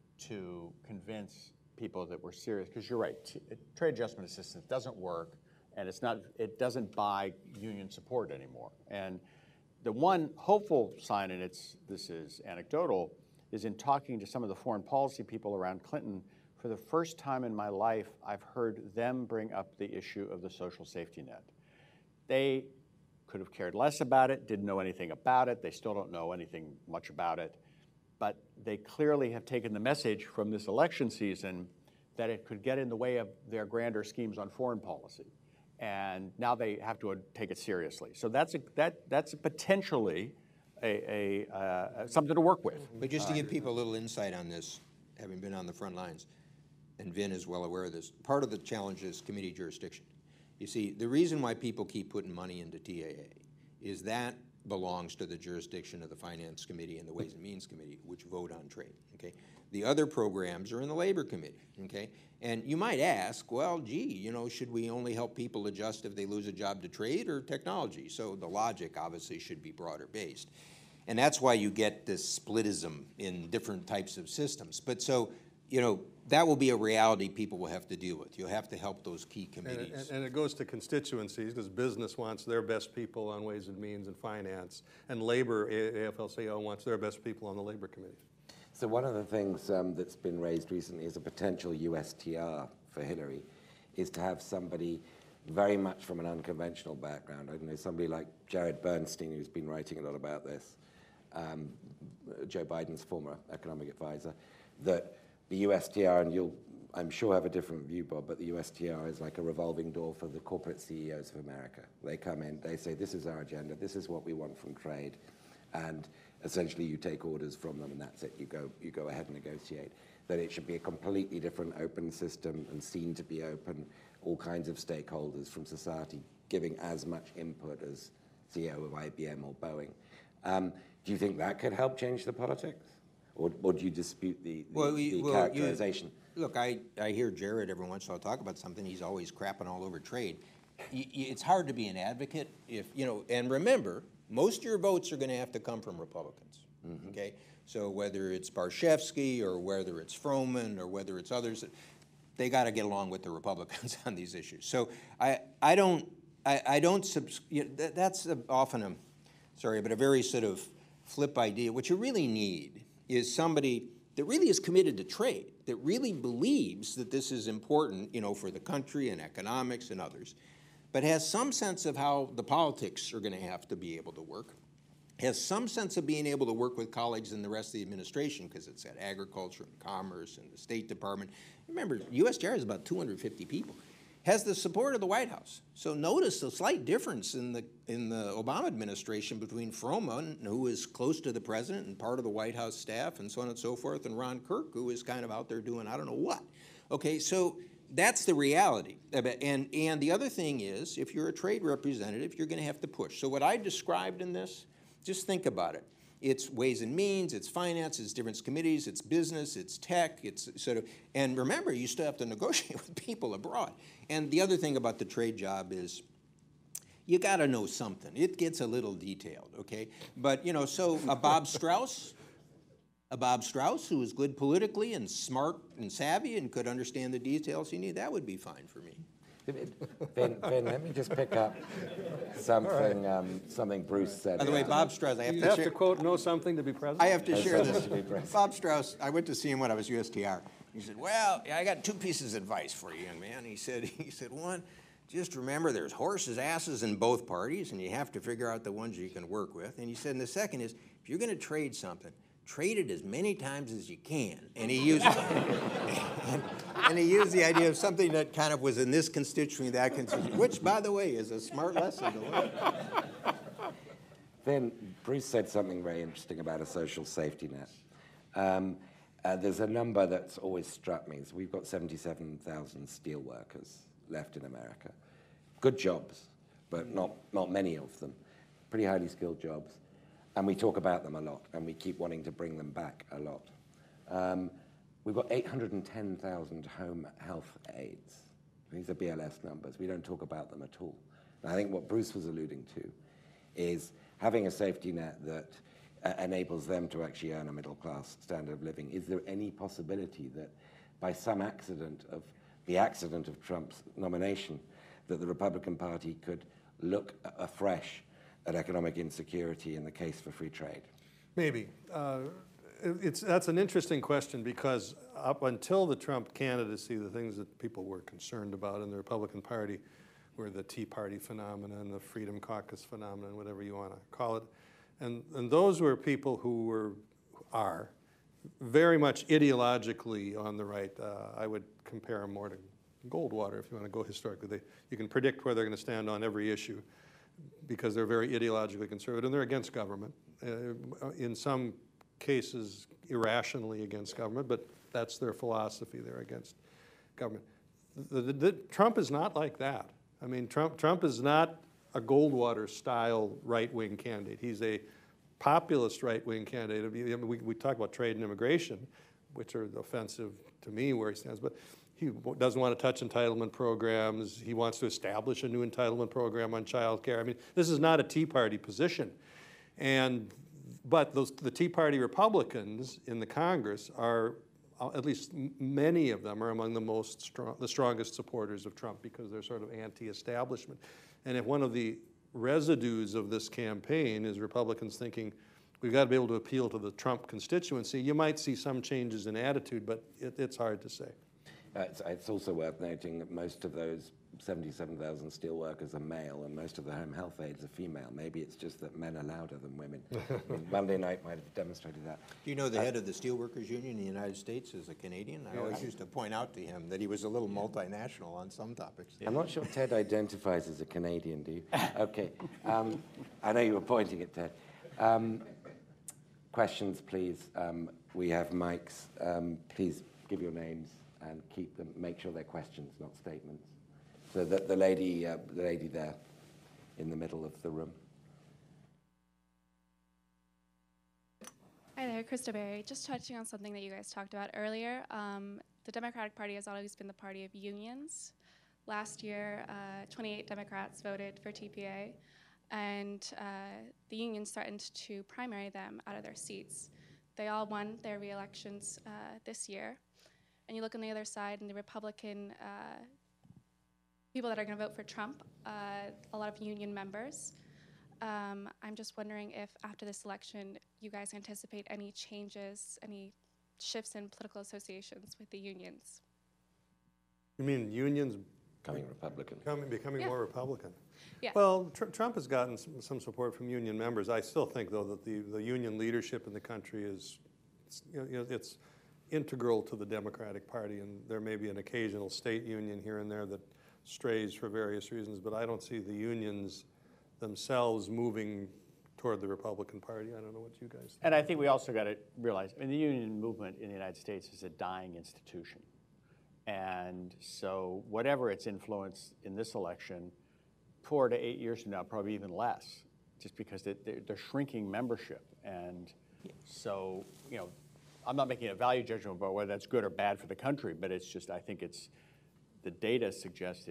to convince people that we're serious, because you're right, trade adjustment assistance doesn't work, and it doesn't buy union support anymore. And the one hopeful sign, and this is anecdotal, is in talking to some of the foreign policy people around Clinton. For the first time in my life, I've heard them bring up the issue of the social safety net. They could have cared less about it, didn't know anything about it, they still don't know anything much about it, but they clearly have taken the message from this election season that it could get in the way of their grander schemes on foreign policy. And now they have to take it seriously. So that's potentially something to work with. But just to give people a little insight on this, having been on the front lines, and Vin is well aware of this, part of the challenge is committee jurisdiction. You see, the reason why people keep putting money into TAA is that belongs to the jurisdiction of the Finance Committee and the Ways and Means Committee, which vote on trade, okay? The other programs are in the Labor Committee, okay? And you might ask, well, gee, you know, should we only help people adjust if they lose a job to trade or technology? So the logic obviously should be broader based. And that's why you get this splitism in different types of systems. But so, you know, that will be a reality people will have to deal with. You'll have to help those key committees. And it goes to constituencies, because business wants their best people on Ways and Means and Finance, and labor, AFL-CIO wants their best people on the Labor Committee. So one of the things that's been raised recently as a potential USTR for Hillary is to have somebody very much from an unconventional background. I don't know, somebody like Jared Bernstein, who's been writing a lot about this, Joe Biden's former economic advisor, that the USTR, and you'll, I'm sure, have a different view, Bob, but the USTR is like a revolving door for the corporate CEOs of America. They come in, they say, this is our agenda, this is what we want from trade, and essentially you take orders from them, and that's it. You go ahead and negotiate. That it should be a completely different open system and seen to be open, all kinds of stakeholders from society giving as much input as CEO of IBM or Boeing. Do you think that could help change the politics? Or do you dispute the characterization? Look, I hear Jared every once in a while talk about something. He's always crapping all over trade. It's hard to be an advocate if, you know, and remember, most of your votes are going to have to come from Republicans, okay? So whether it's Barshevsky or whether it's Froman or whether it's others, they got to get along with the Republicans on these issues. So I don't, you know, that's often a, sorry, but a very sort of flip idea. What you really need is somebody that really is committed to trade, that really believes that this is important, you know, for the country and economics and others, but has some sense of how the politics are going to have to be able to work, has some sense of being able to work with colleagues in the rest of the administration, because it's got agriculture and commerce and the State Department. Remember, USTR is about 250 people. Has the support of the White House. So notice a slight difference in the Obama administration between Froman, who is close to the president and part of the White House staff and so on and so forth, and Ron Kirk, who is kind of out there doing I don't know what. Okay, so that's the reality. And the other thing is, if you're a trade representative, you're going to have to push. So what I described in this, just think about it. It's Ways and Means, it's finance, it's different committees, it's business, it's tech, it's sort of, and remember, you still have to negotiate with people abroad. And the other thing about the trade job is you got to know something. It gets a little detailed, okay? But, you know, so a Bob Strauss who is good politically and smart and savvy and could understand the details you need, that would be fine for me. Vin, let me just pick up something something Bruce said. By the way, Bob Strauss, I have You to have share. to quote, know something to be president? I have to share something this. to be president. Bob Strauss, I went to see him when I was USTR. He said, well, I got two pieces of advice for you, young man. He said, one, just remember there's horses' asses in both parties, and you have to figure out the ones you can work with. And he said, and the second is, if you're going to trade something, trade it as many times as you can. And he used and he used the idea of something that kind of was in this constituency, that constituency, which, by the way, is a smart lesson to learn. Then Bruce said something very interesting about a social safety net. There's a number that's always struck me. So we've got 77,000 steel workers left in America. Good jobs, but not many of them. Pretty highly skilled jobs. And we talk about them a lot, and we keep wanting to bring them back a lot. We've got 810,000 home health aides. These are BLS numbers. We don't talk about them at all. And I think what Bruce was alluding to is having a safety net that enables them to actually earn a middle-class standard of living. Is there any possibility that by some accident of Trump's nomination, that the Republican Party could look afresh at economic insecurity in the case for free trade? Maybe. That's an interesting question, because up until the Trump candidacy, the things that people were concerned about in the Republican Party were the Tea Party phenomenon, the Freedom Caucus phenomenon, whatever you want to call it. And those were people who are very much ideologically on the right. I would compare them more to Goldwater, if you want to go historically. You can predict where they're going to stand on every issue because they're very ideologically conservative, and they're against government. In some cases, irrationally against government, but that's their philosophy. They're against government. Trump is not like that. I mean, Trump is not a Goldwater-style right-wing candidate. He's a populist right-wing candidate. We talk about trade and immigration, which are offensive to me where he stands, but he doesn't want to touch entitlement programs. He wants to establish a new entitlement program on child care. I mean, this is not a Tea Party position. But the Tea Party Republicans in the Congress are, at least many of them, are among the strongest supporters of Trump because they're sort of anti-establishment. And if one of the residues of this campaign is Republicans thinking, we've got to be able to appeal to the Trump constituency, you might see some changes in attitude, but it's hard to say. It's also worth noting that most of those 77,000 steel workers are male, and most of the home health aides are female. Maybe it's just that men are louder than women. I mean, Monday night might have demonstrated that. Do you know the head of the Steelworkers Union in the United States is a Canadian? I always used to point out to him that he was a little multinational on some topics. I'm not sure Ted identifies as a Canadian, do you? Okay. I know you were pointing at Ted. Questions, please. We have mics. Please give your names and keep them. Make sure they're questions, not statements. So that the lady there in the middle of the room. Hi there, Krista Berry. Just touching on something that you guys talked about earlier. The Democratic Party has always been the party of unions. Last year, 28 Democrats voted for TPA, and the unions threatened to primary them out of their seats. They all won their re-elections this year. And you look on the other side, and the Republican people that are going to vote for Trump, a lot of union members. I'm just wondering if after this election, you guys anticipate any changes, any shifts in political associations with the unions. You mean unions Becoming Republican. Becoming more Republican? Yeah. Well, Trump has gotten some support from union members. I still think, though, that the union leadership in the country is, it's integral to the Democratic Party, and there may be an occasional state union here and there that strays for various reasons, but I don't see the unions themselves moving toward the Republican Party. I don't know what you guys think. And I think we also got to realize, I mean, the union movement in the United States is a dying institution. And so whatever its influence in this election, 4 to 8 years from now, probably even less, just because they're shrinking membership. And so, I'm not making a value judgment about whether that's good or bad for the country, but it's just, I think the data suggests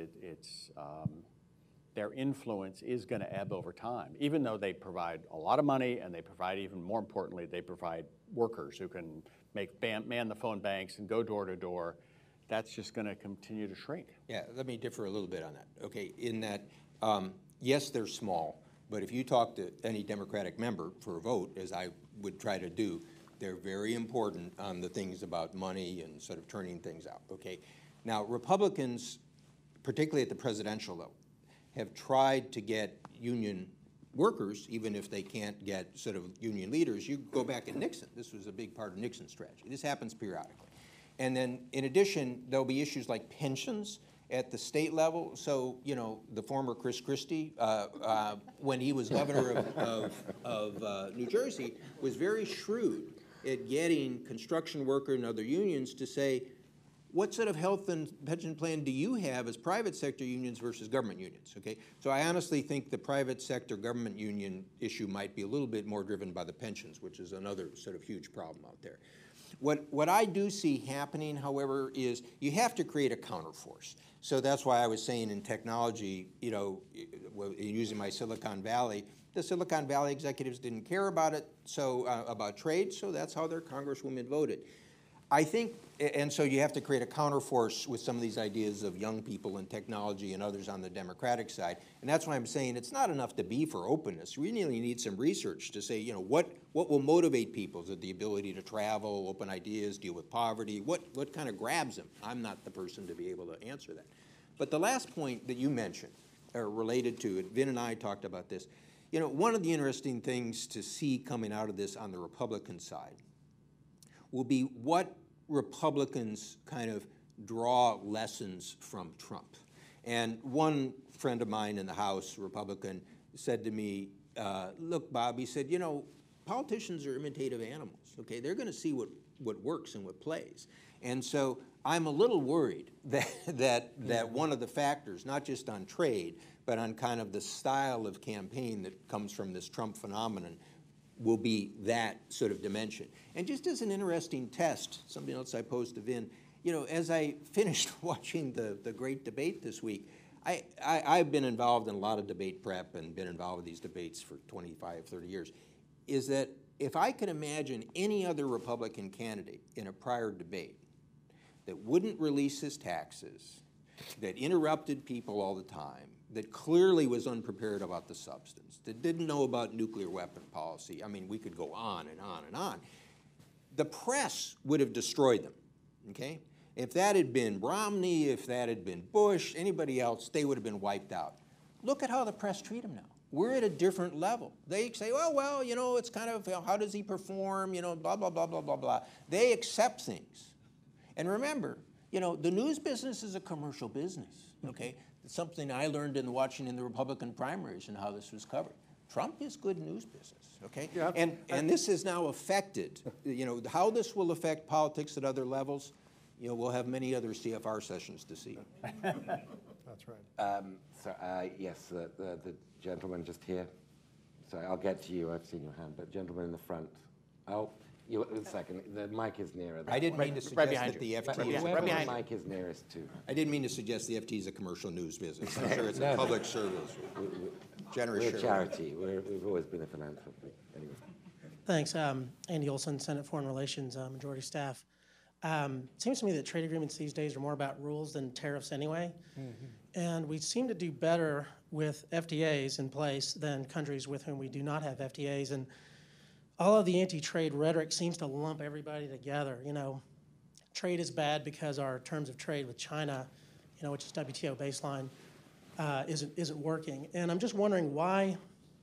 their influence is going to ebb over time, even though they provide a lot of money, and they provide, even more importantly, they provide workers who can man the phone banks and go door to door. That's just going to continue to shrink. Yeah, let me differ a little bit on that. Okay, in that, yes, they're small, but if you talk to any Democratic member for a vote, as I would try to do, they're very important on the things about money and sort of turning things out, okay? Now, Republicans, particularly at the presidential level, have tried to get union workers, even if they can't get sort of union leaders. You go back at Nixon. This was a big part of Nixon's strategy. This happens periodically. And then, in addition, there'll be issues like pensions at the state level. So, the former Chris Christie, when he was governor of New Jersey, was very shrewd at getting construction worker and other unions to say, what sort of health and pension plan do you have as private sector unions versus government unions, okay? So I honestly think the private sector government union issue might be a little bit more driven by the pensions, which is another sort of huge problem out there. What I do see happening, however, is you have to create a counterforce. So that's why I was saying in technology, you know, using my Silicon Valley, the Silicon Valley executives didn't care about it, so about trade, so that's how their congresswoman voted. I think, and so you have to create a counterforce with some of these ideas of young people and technology and others on the Democratic side. And that's why I'm saying it's not enough to be for openness. We really need some research to say, you know, what will motivate people? Is it the ability to travel, open ideas, deal with poverty? What kind of grabs them? I'm not the person to be able to answer that. But the last point that you mentioned, or related to it, Vin and I talked about this. You know, one of the interesting things to see coming out of this on the Republican side will be what Republicans kind of draw lessons from Trump. And one friend of mine in the House, Republican, said to me, look, Bob, he said, you know, politicians are imitative animals, okay? They're going to see what works and what plays. And so I'm a little worried that one of the factors, not just on trade, but on kind of the style of campaign that comes from this Trump phenomenon, will be that sort of dimension. And just as an interesting test, something else I posed to Vin, you know, as I finished watching the great debate this week, I've been involved in a lot of debate prep and been involved with these debates for 25, 30 years, is that if I could imagine any other Republican candidate in a prior debate that wouldn't release his taxes, that interrupted people all the time, that clearly was unprepared about the substance, that didn't know about nuclear weapon policy. I mean, we could go on and on and on. The press would have destroyed them, okay? If that had been Romney, if that had been Bush, anybody else, they would have been wiped out. Look at how the press treat him now. We're at a different level. They say, oh, well, you know, it's kind of, you know, how does he perform, you know, blah, blah, blah, blah, blah, blah. They accept things. And remember, you know, the news business is a commercial business, okay? It's something I learned in watching in the Republican primaries and how this was covered. Trump is good news business, okay? Yeah. And this has now affected, you know, how this will affect politics at other levels, you know, we'll have many other CFR sessions to see. That's right. Yes, the gentleman just here. Sorry, I'll get to you. I've seen your hand, but gentleman in the front. Oh, you, a second. The mic is nearer. I didn't mean to suggest that the FT is... Whoever the mic is nearest to. I didn't mean to suggest the FT is a commercial news business. I'm sure it's a public service. Generous we're a charity. We've always been a philanthropy. Anyway. Thanks. Andy Olson, Senate Foreign Relations, Majority Staff. It seems to me that trade agreements these days are more about rules than tariffs anyway. Mm-hmm. And we seem to do better with FTAs in place than countries with whom we do not have FTAs. And all of the anti-trade rhetoric seems to lump everybody together. You know, trade is bad because our terms of trade with China, you know, which is WTO baseline, isn't working. And I'm just wondering why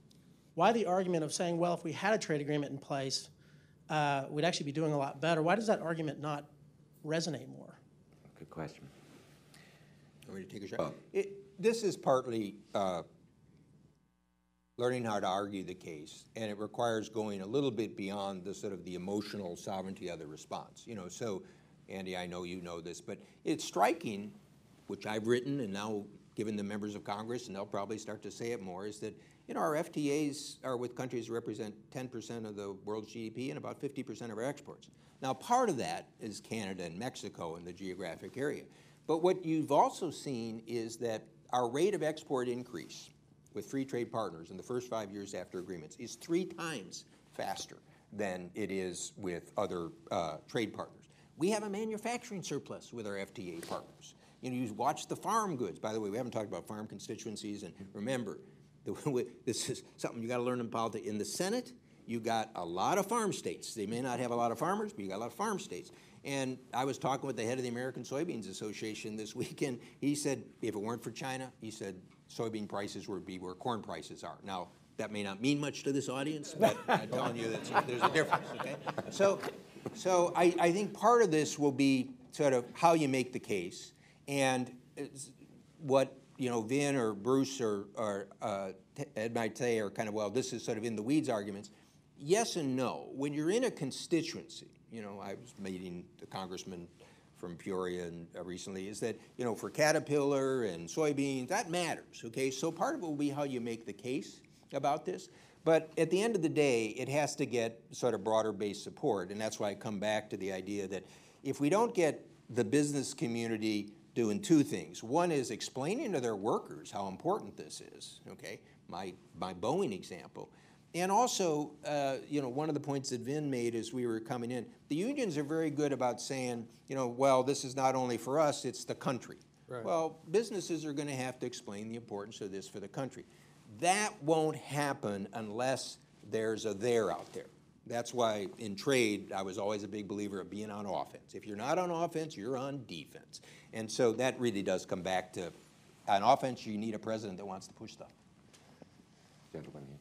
the argument of saying, well, if we had a trade agreement in place, we'd actually be doing a lot better. Why does that argument not resonate more? Good question. Want me to take a shot? This is partly learning how to argue the case, and it requires going a little bit beyond the sort of the emotional sovereignty of the response. You know, so Andy, I know you know this, but it's striking, which I've written and now given the members of Congress, and they'll probably start to say it more, is that, you know, our FTAs are with countries that represent 10% of the world's GDP and about 50% of our exports. Now, part of that is Canada and Mexico in the geographic area. But what you've also seen is that our rate of export increase with free trade partners in the first 5 years after agreements is 3 times faster than it is with other trade partners. We have a manufacturing surplus with our FTA partners. You know, you watch the farm goods. By the way, we haven't talked about farm constituencies, and remember, this is something you got to learn in politics. In the Senate, you got a lot of farm states. They may not have a lot of farmers, but you got a lot of farm states. And I was talking with the head of the American Soybeans Association this weekend. He said, if it weren't for China, he said, soybean prices would be where corn prices are. Now, that may not mean much to this audience, but I'm telling you that there's a difference, okay? So I think part of this will be sort of how you make the case, and what, you know, Vin or Bruce or Ed might say are kind of, well, this is sort of in the weeds arguments. yes and no. When you're in a constituency, you know, I was meeting the congressman from Peoria and recently, is that, you know, for Caterpillar and soybeans, that matters, okay? So part of it will be how you make the case about this. But at the end of the day, it has to get sort of broader-based support, and that's why I come back to the idea that if we don't get the business community doing two things. One is explaining to their workers how important this is, okay? My Boeing example. And also, you know, one of the points that Vin made as we were coming in, the unions are very good about saying, you know, well, this is not only for us, it's the country. Right. Well, businesses are going to have to explain the importance of this for the country. That won't happen unless there's a there out there. That's why in trade, I was always a big believer of being on offense. If you're not on offense, you're on defense. And so that really does come back to, on offense, you need a president that wants to push stuff. Gentlemen here.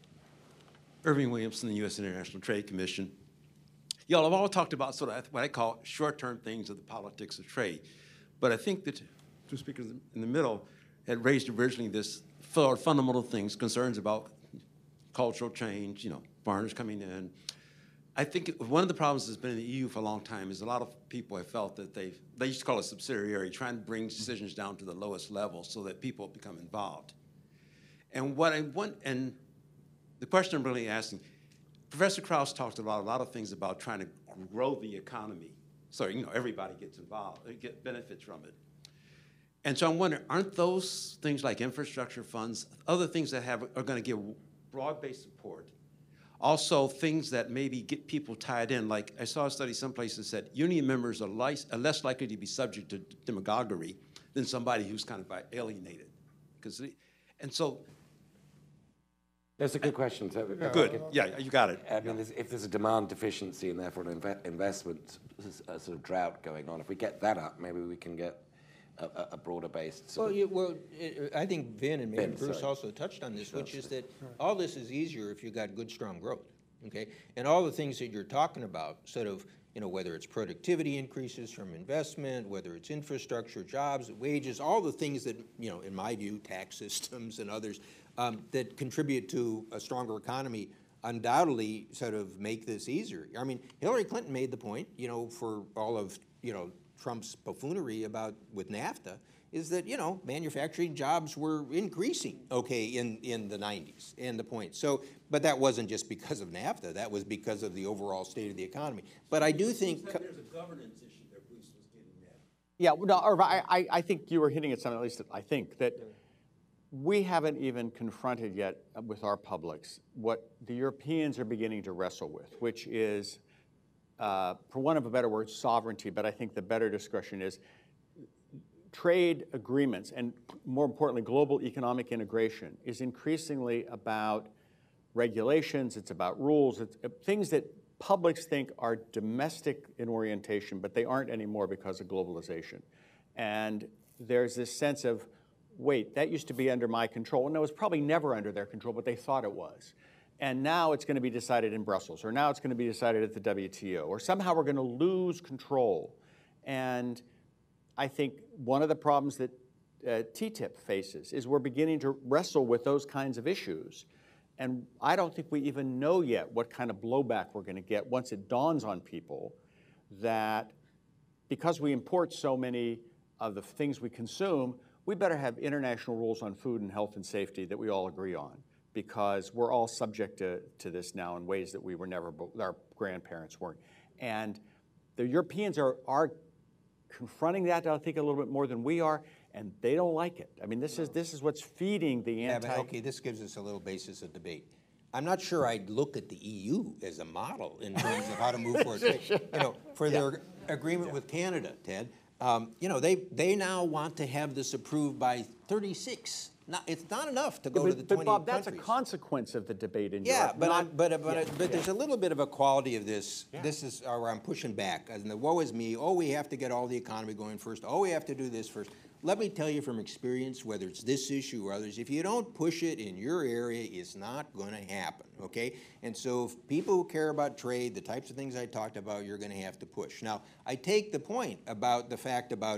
Irving Williamson, the U.S. International Trade Commission. Y'all have all talked about sort of what I call short-term things of the politics of trade. But I think that two speakers in the middle had raised originally this fundamental things, concerns about cultural change, you know, foreigners coming in. I think one of the problems that's been in the EU for a long time is a lot of people have felt that they used to call it subsidiary, trying to bring decisions down to the lowest level so that people become involved. And what I want, and the question I'm really asking, Professor Krauss talked about a lot of things about trying to grow the economy so, you know, everybody gets involved, get benefits from it. And so I'm wondering, aren't those things like infrastructure funds, other things that are going to give broad-based support, also things that maybe get people tied in? Like I saw a study someplace that said union members are less likely to be subject to demagoguery than somebody who's kind of alienated. And so that's a good question. So, good. Yeah, you got it. I mean, if there's a demand deficiency and therefore an investment sort of drought going on, if we get that up, maybe we can get a broader based. I think Vin and maybe Bruce sorry. also touched on this, which is that all this is easier if you've got good, strong growth. Okay, and all the things that you're talking about, sort of, you know, whether it's productivity increases from investment, whether it's infrastructure, jobs, wages, all the things that, you know, in my view, tax systems and others that contribute to a stronger economy, undoubtedly sort of make this easier. I mean, Hillary Clinton made the point, you know, for all of, you know, Trump's buffoonery about with NAFTA, is that, you know, manufacturing jobs were increasing, okay, in the 90s, and the point. So, but that wasn't just because of NAFTA, that was because of the overall state of the economy. But I do think there's a governance issue that Bruce was getting at. Yeah, no, I think you were hitting at something, at least I think, that we haven't even confronted yet with our publics what the Europeans are beginning to wrestle with, which is, for want of a better word, sovereignty, but I think the better discussion is trade agreements, and more importantly, global economic integration is increasingly about regulations, it's about rules, it's things that publics think are domestic in orientation, but they aren't anymore because of globalization. And there's this sense of, wait, that used to be under my control. And it was probably never under their control, but they thought it was. And now it's going to be decided in Brussels, or now it's going to be decided at the WTO, or somehow we're going to lose control. And I think one of the problems that TTIP faces is we're beginning to wrestle with those kinds of issues. And I don't think we even know yet what kind of blowback we're going to get once it dawns on people that because we import so many of the things we consume, we better have international rules on food and health and safety that we all agree on, because we're all subject to this now in ways that we were never, our grandparents weren't. And the Europeans are confronting that, I think, a little bit more than we are, and they don't like it. I mean, this is what's feeding the anti... Yeah, but okay, this gives us a little basis of debate. I'm not sure I'd look at the EU as a model in terms of how to move forward. You know, for their agreement with Canada, Ted, you know, they now want to have this approved by 36. It's not enough to go to the 28 Bob, that's countries. a consequence of the debate in Europe. Yeah, but there's a little bit of a quality of this. Yeah. This is where I'm pushing back. And the woe is me. Oh, we have to get all the economy going first. Oh, we have to do this first. Let me tell you from experience, whether it's this issue or others, if you don't push it in your area, it's not going to happen, okay? And so if people who care about trade, the types of things I talked about, you're going to have to push. Now, I take the point about the fact about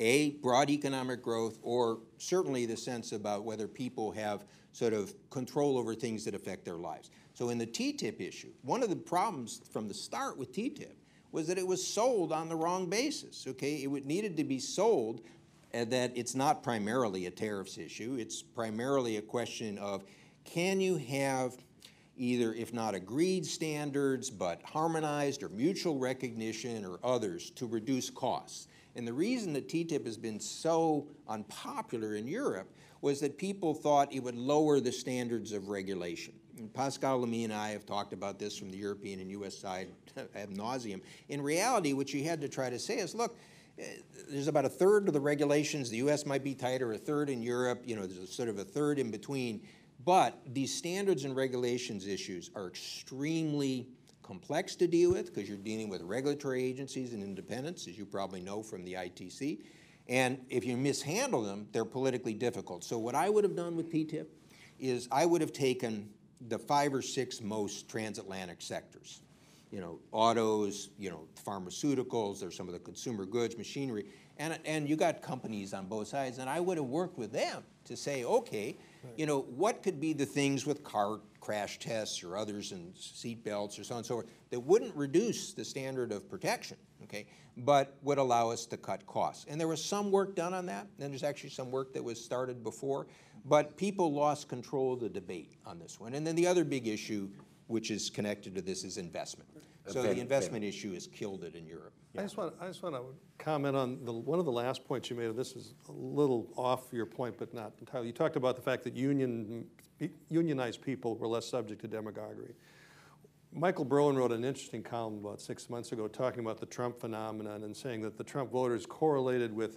A, broad economic growth, or certainly the sense about whether people have sort of control over things that affect their lives. So in the TTIP issue, one of the problems from the start with TTIP was that it was sold on the wrong basis, okay? It needed to be sold that it's not primarily a tariffs issue. It's primarily a question of, can you have either, if not agreed standards, but harmonized or mutual recognition or others to reduce costs? And the reason that TTIP has been so unpopular in Europe was that people thought it would lower the standards of regulation. And Pascal Lamy and I have talked about this from the European and US side ad nauseum. In reality, what you had to try to say is, look, there's about a third of the regulations. The US might be tighter, a third in Europe, you know, there's a sort of a third in between. But these standards and regulations issues are extremely complex to deal with because you're dealing with regulatory agencies and independents, as you probably know from the ITC. And if you mishandle them, they're politically difficult. So what I would have done with TTIP is I would have taken the 5 or 6 most transatlantic sectors. You know, autos, you know, pharmaceuticals, there's some of the consumer goods, machinery, and you got companies on both sides, and I would have worked with them to say, okay, you know, what could be the things with car crash tests or others and seat belts or so on and so forth that wouldn't reduce the standard of protection, okay, but would allow us to cut costs. And there was some work done on that, and there's actually some work that was started before, but people lost control of the debate on this one. And then the other big issue, which is connected to this, is investment. So the investment issue has killed it in Europe. I just want to comment on one of the last points you made, and this is a little off your point, but not entirely. You talked about the fact that unionized people were less subject to demagoguery. Michael Broen wrote an interesting column about 6 months ago talking about the Trump phenomenon and saying that the Trump voters correlated with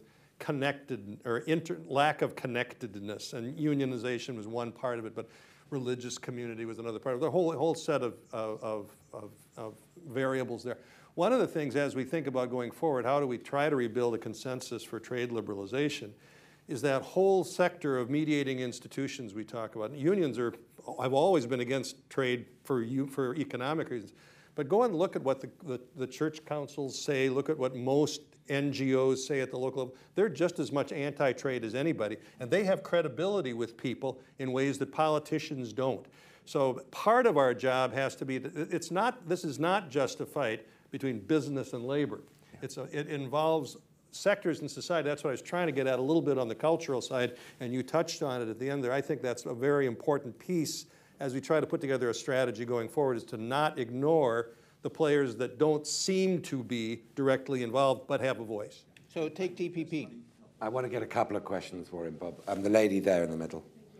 lack of connectedness, and unionization was one part of it, but religious community was another part of it. The whole set of variables there. One of the things as we think about going forward, how do we try to rebuild a consensus for trade liberalization, is that whole sector of mediating institutions we talk about. Unions have always been against trade for economic reasons, but go and look at what the church councils say, look at what most NGOs say at the local level. They're just as much anti-trade as anybody, and they have credibility with people in ways that politicians don't. So part of our job has to be, this is not just a fight between business and labor. It involves sectors in society. That's what I was trying to get at a little bit on the cultural side, and you touched on it at the end there. I think that's a very important piece as we try to put together a strategy going forward, is to not ignore the players that don't seem to be directly involved but have a voice. So take TPP. I want to get a couple of questions for him, Bob. The lady there in the middle.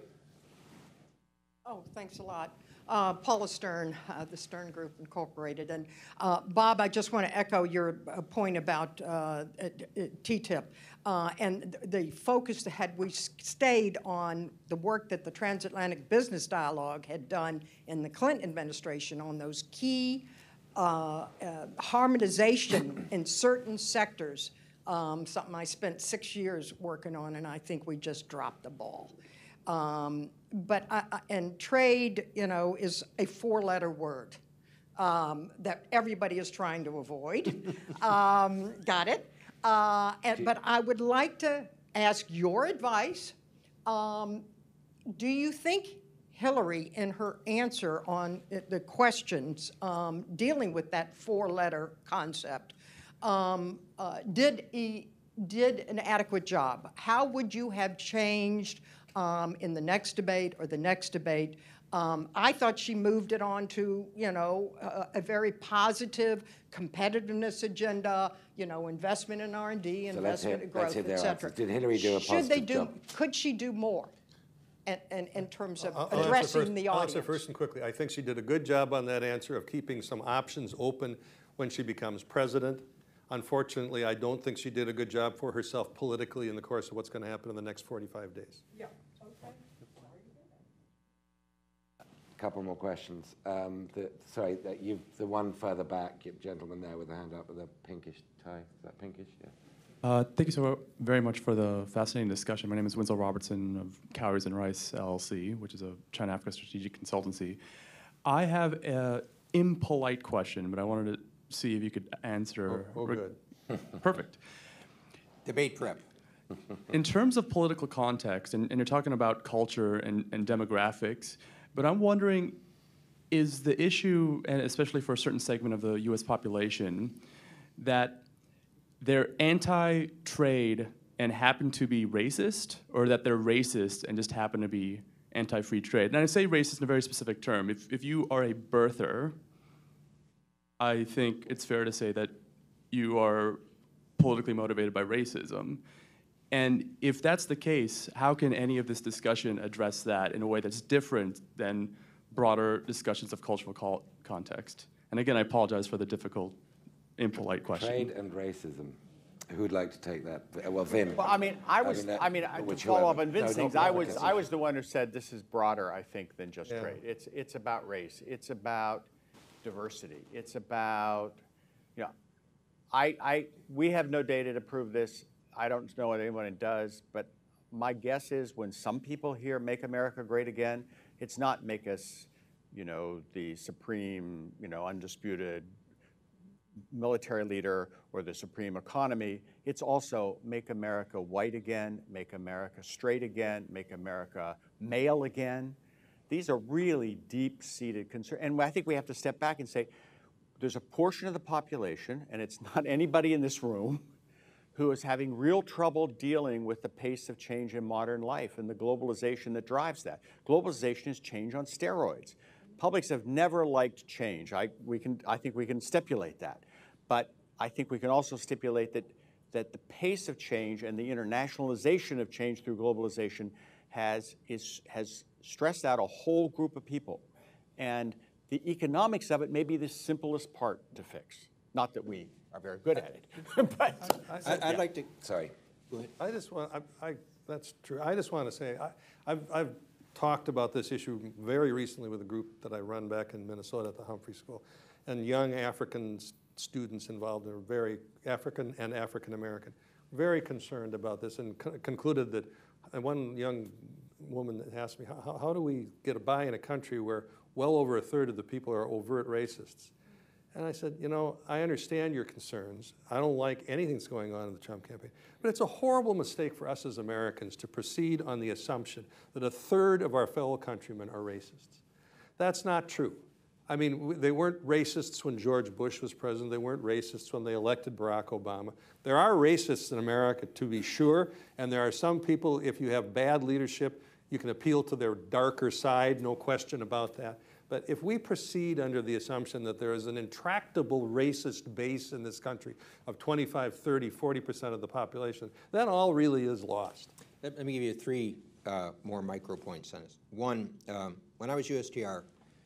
Oh, thanks a lot. Paula Stern, the Stern Group Incorporated. And Bob, I just want to echo your point about TTIP. And the focus, had we stayed on the work that the Transatlantic Business Dialogue had done in the Clinton administration on those key harmonization in certain sectors, something I spent 6 years working on, and I think we just dropped the ball. And trade, you know, is a 4-letter word that everybody is trying to avoid. Got it? But I would like to ask your advice. Do you think Hillary, in her answer on the questions dealing with that 4-letter concept, did an adequate job? How would you have changed in the next debate or the next debate? I thought she moved it on to, you know, a very positive competitiveness agenda, you know, investment in R&D, investment in growth, et cetera. Did Hillary do a positive job? Could she do more in terms of addressing the audience? I'll answer first and quickly. I think she did a good job on that answer of keeping some options open when she becomes president. Unfortunately, I don't think she did a good job for herself politically in the course of what's going to happen in the next 45 days. Yeah, okay. A couple more questions. The one further back, gentleman there with the hand up with a pinkish tie. Is that pinkish? Yeah. Thank you so very much for the fascinating discussion. My name is Winslow Robertson of Calories and Rice LLC, which is a China-Africa strategic consultancy. I have an impolite question, but I wanted to see if you could answer. Oh, good. Perfect. Debate prep. In terms of political context, and you're talking about culture and demographics, but I'm wondering, is the issue, and especially for a certain segment of the US population, that they're anti-trade and happen to be racist, or that they're racist and just happen to be anti-free trade? And I say racist in a very specific term. If you are a birther, I think it's fair to say that you are politically motivated by racism. And if that's the case, how can any of this discussion address that in a way that's different than broader discussions of cultural context? And again, I apologize for the difficult, impolite question. Trade and racism. Who'd like to take that? Well, Vin. Well, to follow up on Vin's things, I was the one who said this is broader, I think, than just trade. It's about race. It's about diversity. It's about, we have no data to prove this. I don't know what anyone does, but my guess is when some people hear "Make America Great Again," it's not make us, the supreme, undisputed military leader or the supreme economy. It's also make America white again, make America straight again, make America male again. These are really deep-seated concerns. And I think we have to step back and say, there's a portion of the population, and it's not anybody in this room, who is having real trouble dealing with the pace of change in modern life and the globalization that drives that. Globalization is change on steroids. Publics have never liked change. I think we can stipulate that. But I think we can also stipulate that the pace of change and the internationalization of change through globalization has stressed out a whole group of people. And the economics of it may be the simplest part to fix. Not that we are very good at it. But I'd like to. Sorry. Go ahead. I just want. That's true. I just want to say I've talked about this issue very recently with a group that I run back in Minnesota at the Humphrey School, and young African students involved are very African and African American, very concerned about this, and concluded that. And one young woman asked me, how do we get by in a country where well over a third of the people are overt racists? And I said, I understand your concerns. I don't like anything that's going on in the Trump campaign. But it's a horrible mistake for us as Americans to proceed on the assumption that a third of our fellow countrymen are racists. That's not true. I mean, they weren't racists when George Bush was president. They weren't racists when they elected Barack Obama. There are racists in America, to be sure, and there are some people, if you have bad leadership, you can appeal to their darker side, no question about that. But if we proceed under the assumption that there is an intractable racist base in this country of 25, 30, 40% of the population, then all really is lost. Let me give you three more micro points on this. One, when I was USTR,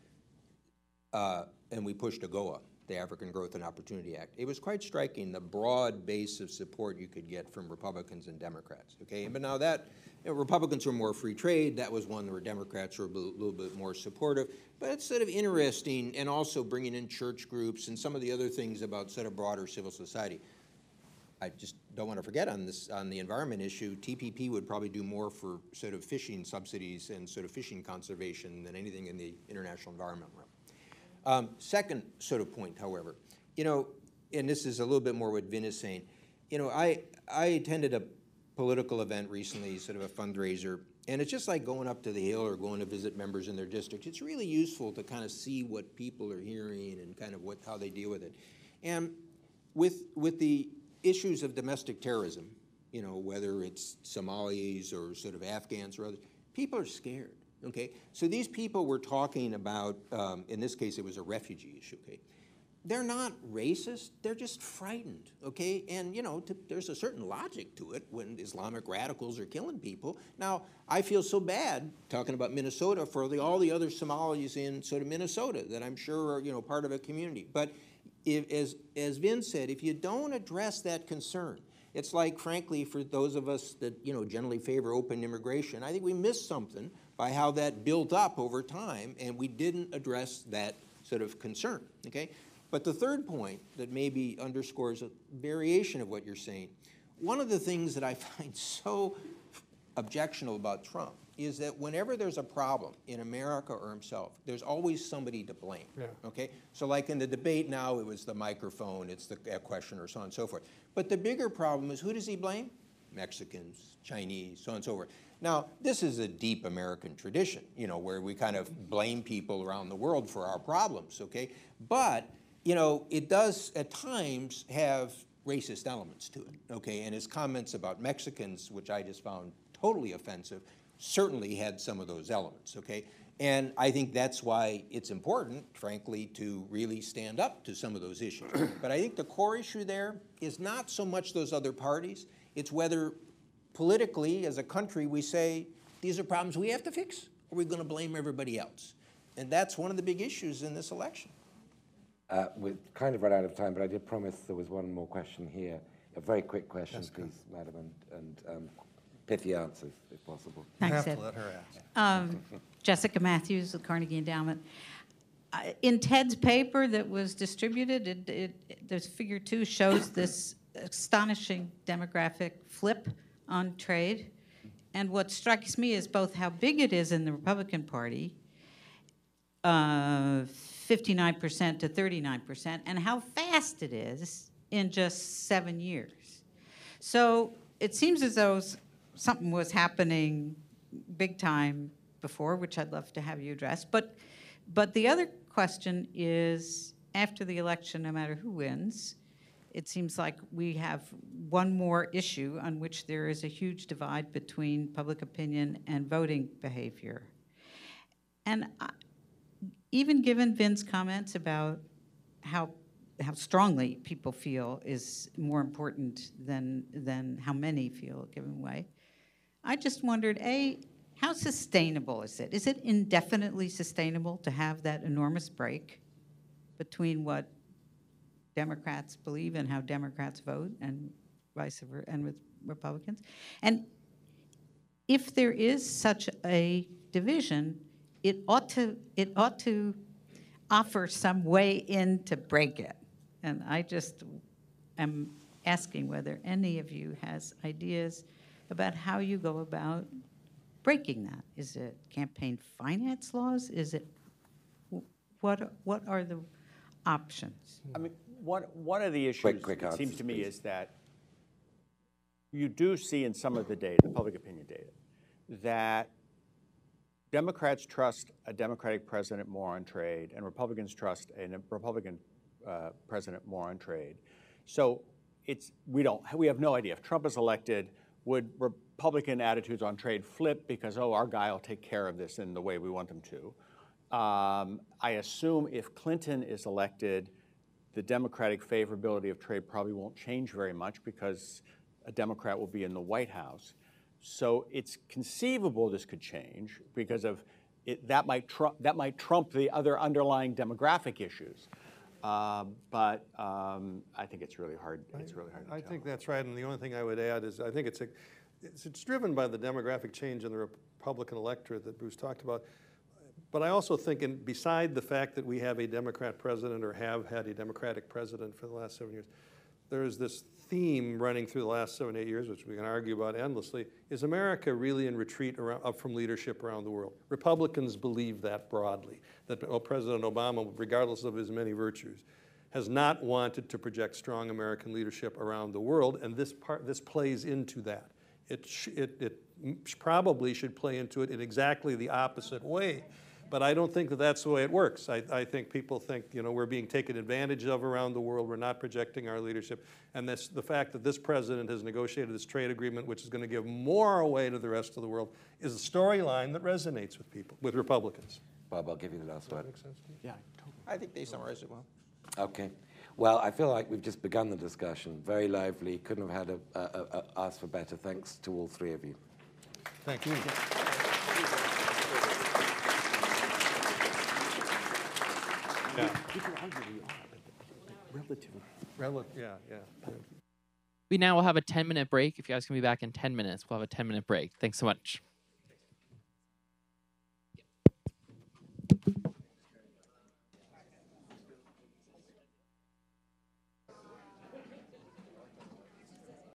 and we pushed AGOA, the African Growth and Opportunity Act, it was quite striking the broad base of support you could get from Republicans and Democrats, okay? But now that, Republicans were more free trade, that was one where Democrats were a little bit more supportive, but it's sort of interesting, and also bringing in church groups and some of the other things about sort of broader civil society. I just don't want to forget on the environment issue, TPP would probably do more for sort of fishing subsidies and sort of fishing conservation than anything in the international environment realm. Second sort of point, however, and this is a little bit more what Vin is saying. I attended a political event recently, sort of a fundraiser, and it's just like going up to the Hill or going to visit members in their district. It's really useful to kind of see what people are hearing and kind of how they deal with it. And with the issues of domestic terrorism, whether it's Somalis or sort of Afghans or others, people are scared. Okay, so these people we're talking about, in this case it was a refugee issue, okay? They're not racist, they're just frightened, okay? And there's a certain logic to it when Islamic radicals are killing people. Now, I feel so bad talking about Minnesota for all the other Somalis in sort of Minnesota that I'm sure are, part of a community. But as Vin said, if you don't address that concern, it's like, frankly, for those of us that, generally favor open immigration, I think we missed something by how that built up over time, and we didn't address that sort of concern, okay? But the third point that maybe underscores a variation of what you're saying, one of the things that I find so objectionable about Trump is that whenever there's a problem in America or himself, there's always somebody to blame, okay? So like in the debate now, it was the microphone, it's the question, or so on and so forth. But the bigger problem is, who does he blame? Mexicans, Chinese, so on and so forth. Now, this is a deep American tradition, you know, where we kind of blame people around the world for our problems, okay? But, you know, it does at times have racist elements to it, okay? And his comments about Mexicans, which I just found totally offensive, certainly had some of those elements, okay? And I think that's why it's important, frankly, to really stand up to some of those issues. But I think the core issue there is not so much those other parties, it's whether politically, as a country, we say, these are problems we have to fix, or are we going to blame everybody else? And that's one of the big issues in this election. We've kind of run out of time, but I did promise there was one more question here. A very quick question, please, Madam, and pithy answers, if possible. Thanks, You have Ed. to let her ask. Jessica Matthews with Carnegie Endowment. In Ted's paper that was distributed, there's figure 2 shows this astonishing demographic flip on trade. And what strikes me is both how big it is in the Republican Party, 59% to 39%, and how fast it is in just 7 years. So it seems as though something was happening big time before, which I'd love to have you address. But the other question is, after the election, no matter who wins, it seems like we have one more issue on which there is a huge divide between public opinion and voting behavior. And even given Vin's comments about how strongly people feel is more important than how many feel a given way, I just wondered, A, how sustainable is it? Is it indefinitely sustainable to have that enormous break between what Democrats believe and how Democrats vote, and vice versa, and with Republicans? And if there is such a division, it ought to offer some way in to break it. And I just am asking whether any of you has ideas about how you go about breaking that. Is it campaign finance laws? Is it, what are the options? I mean, one of the issues, Quick it seems answers, to me, please. is that you do see in some of the data, the public opinion data, that Democrats trust a Democratic president more on trade, and Republicans trust a Republican president more on trade. So we have no idea. If Trump is elected, would Republican attitudes on trade flip because, oh, our guy will take care of this in the way we want them to? I assume if Clinton is elected, the Democratic favorability of trade probably won't change very much because a Democrat will be in the White House. So it's conceivable this could change because of it, that might trump the other underlying demographic issues. But I think it's really hard. It's really hard to I tell. think that's right, and the only thing I would add is I think it's driven by the demographic change in the Republican electorate that Bruce talked about. But I also think, and beside the fact that we have a Democrat president or have had a Democratic president for the last 7 years, there is this theme running through the last 7, 8 years, which we can argue about endlessly. Is America really in retreat up from leadership around the world? Republicans believe that broadly, that President Obama, regardless of his many virtues, has not wanted to project strong American leadership around the world, and this plays into that. It probably should play into it in exactly the opposite way. But I don't think that that's the way it works. I think people think, you know, we're being taken advantage of around the world. We're not projecting our leadership. And the fact that this president has negotiated this trade agreement, which is going to give more away to the rest of the world, is a storyline that resonates with people, with Republicans. Bob, I'll give you the last word. Makes sense to you? Yeah, totally. I think they summarized it well. Okay. Well, I feel like we've just begun the discussion. Very lively. Couldn't have had asked for better. Thanks to all three of you. Thank you. Yeah. You can argue we are, but relatively. Yeah. We now will have a 10-minute break. If you guys can be back in 10 minutes, we'll have a 10-minute break. Thanks so much.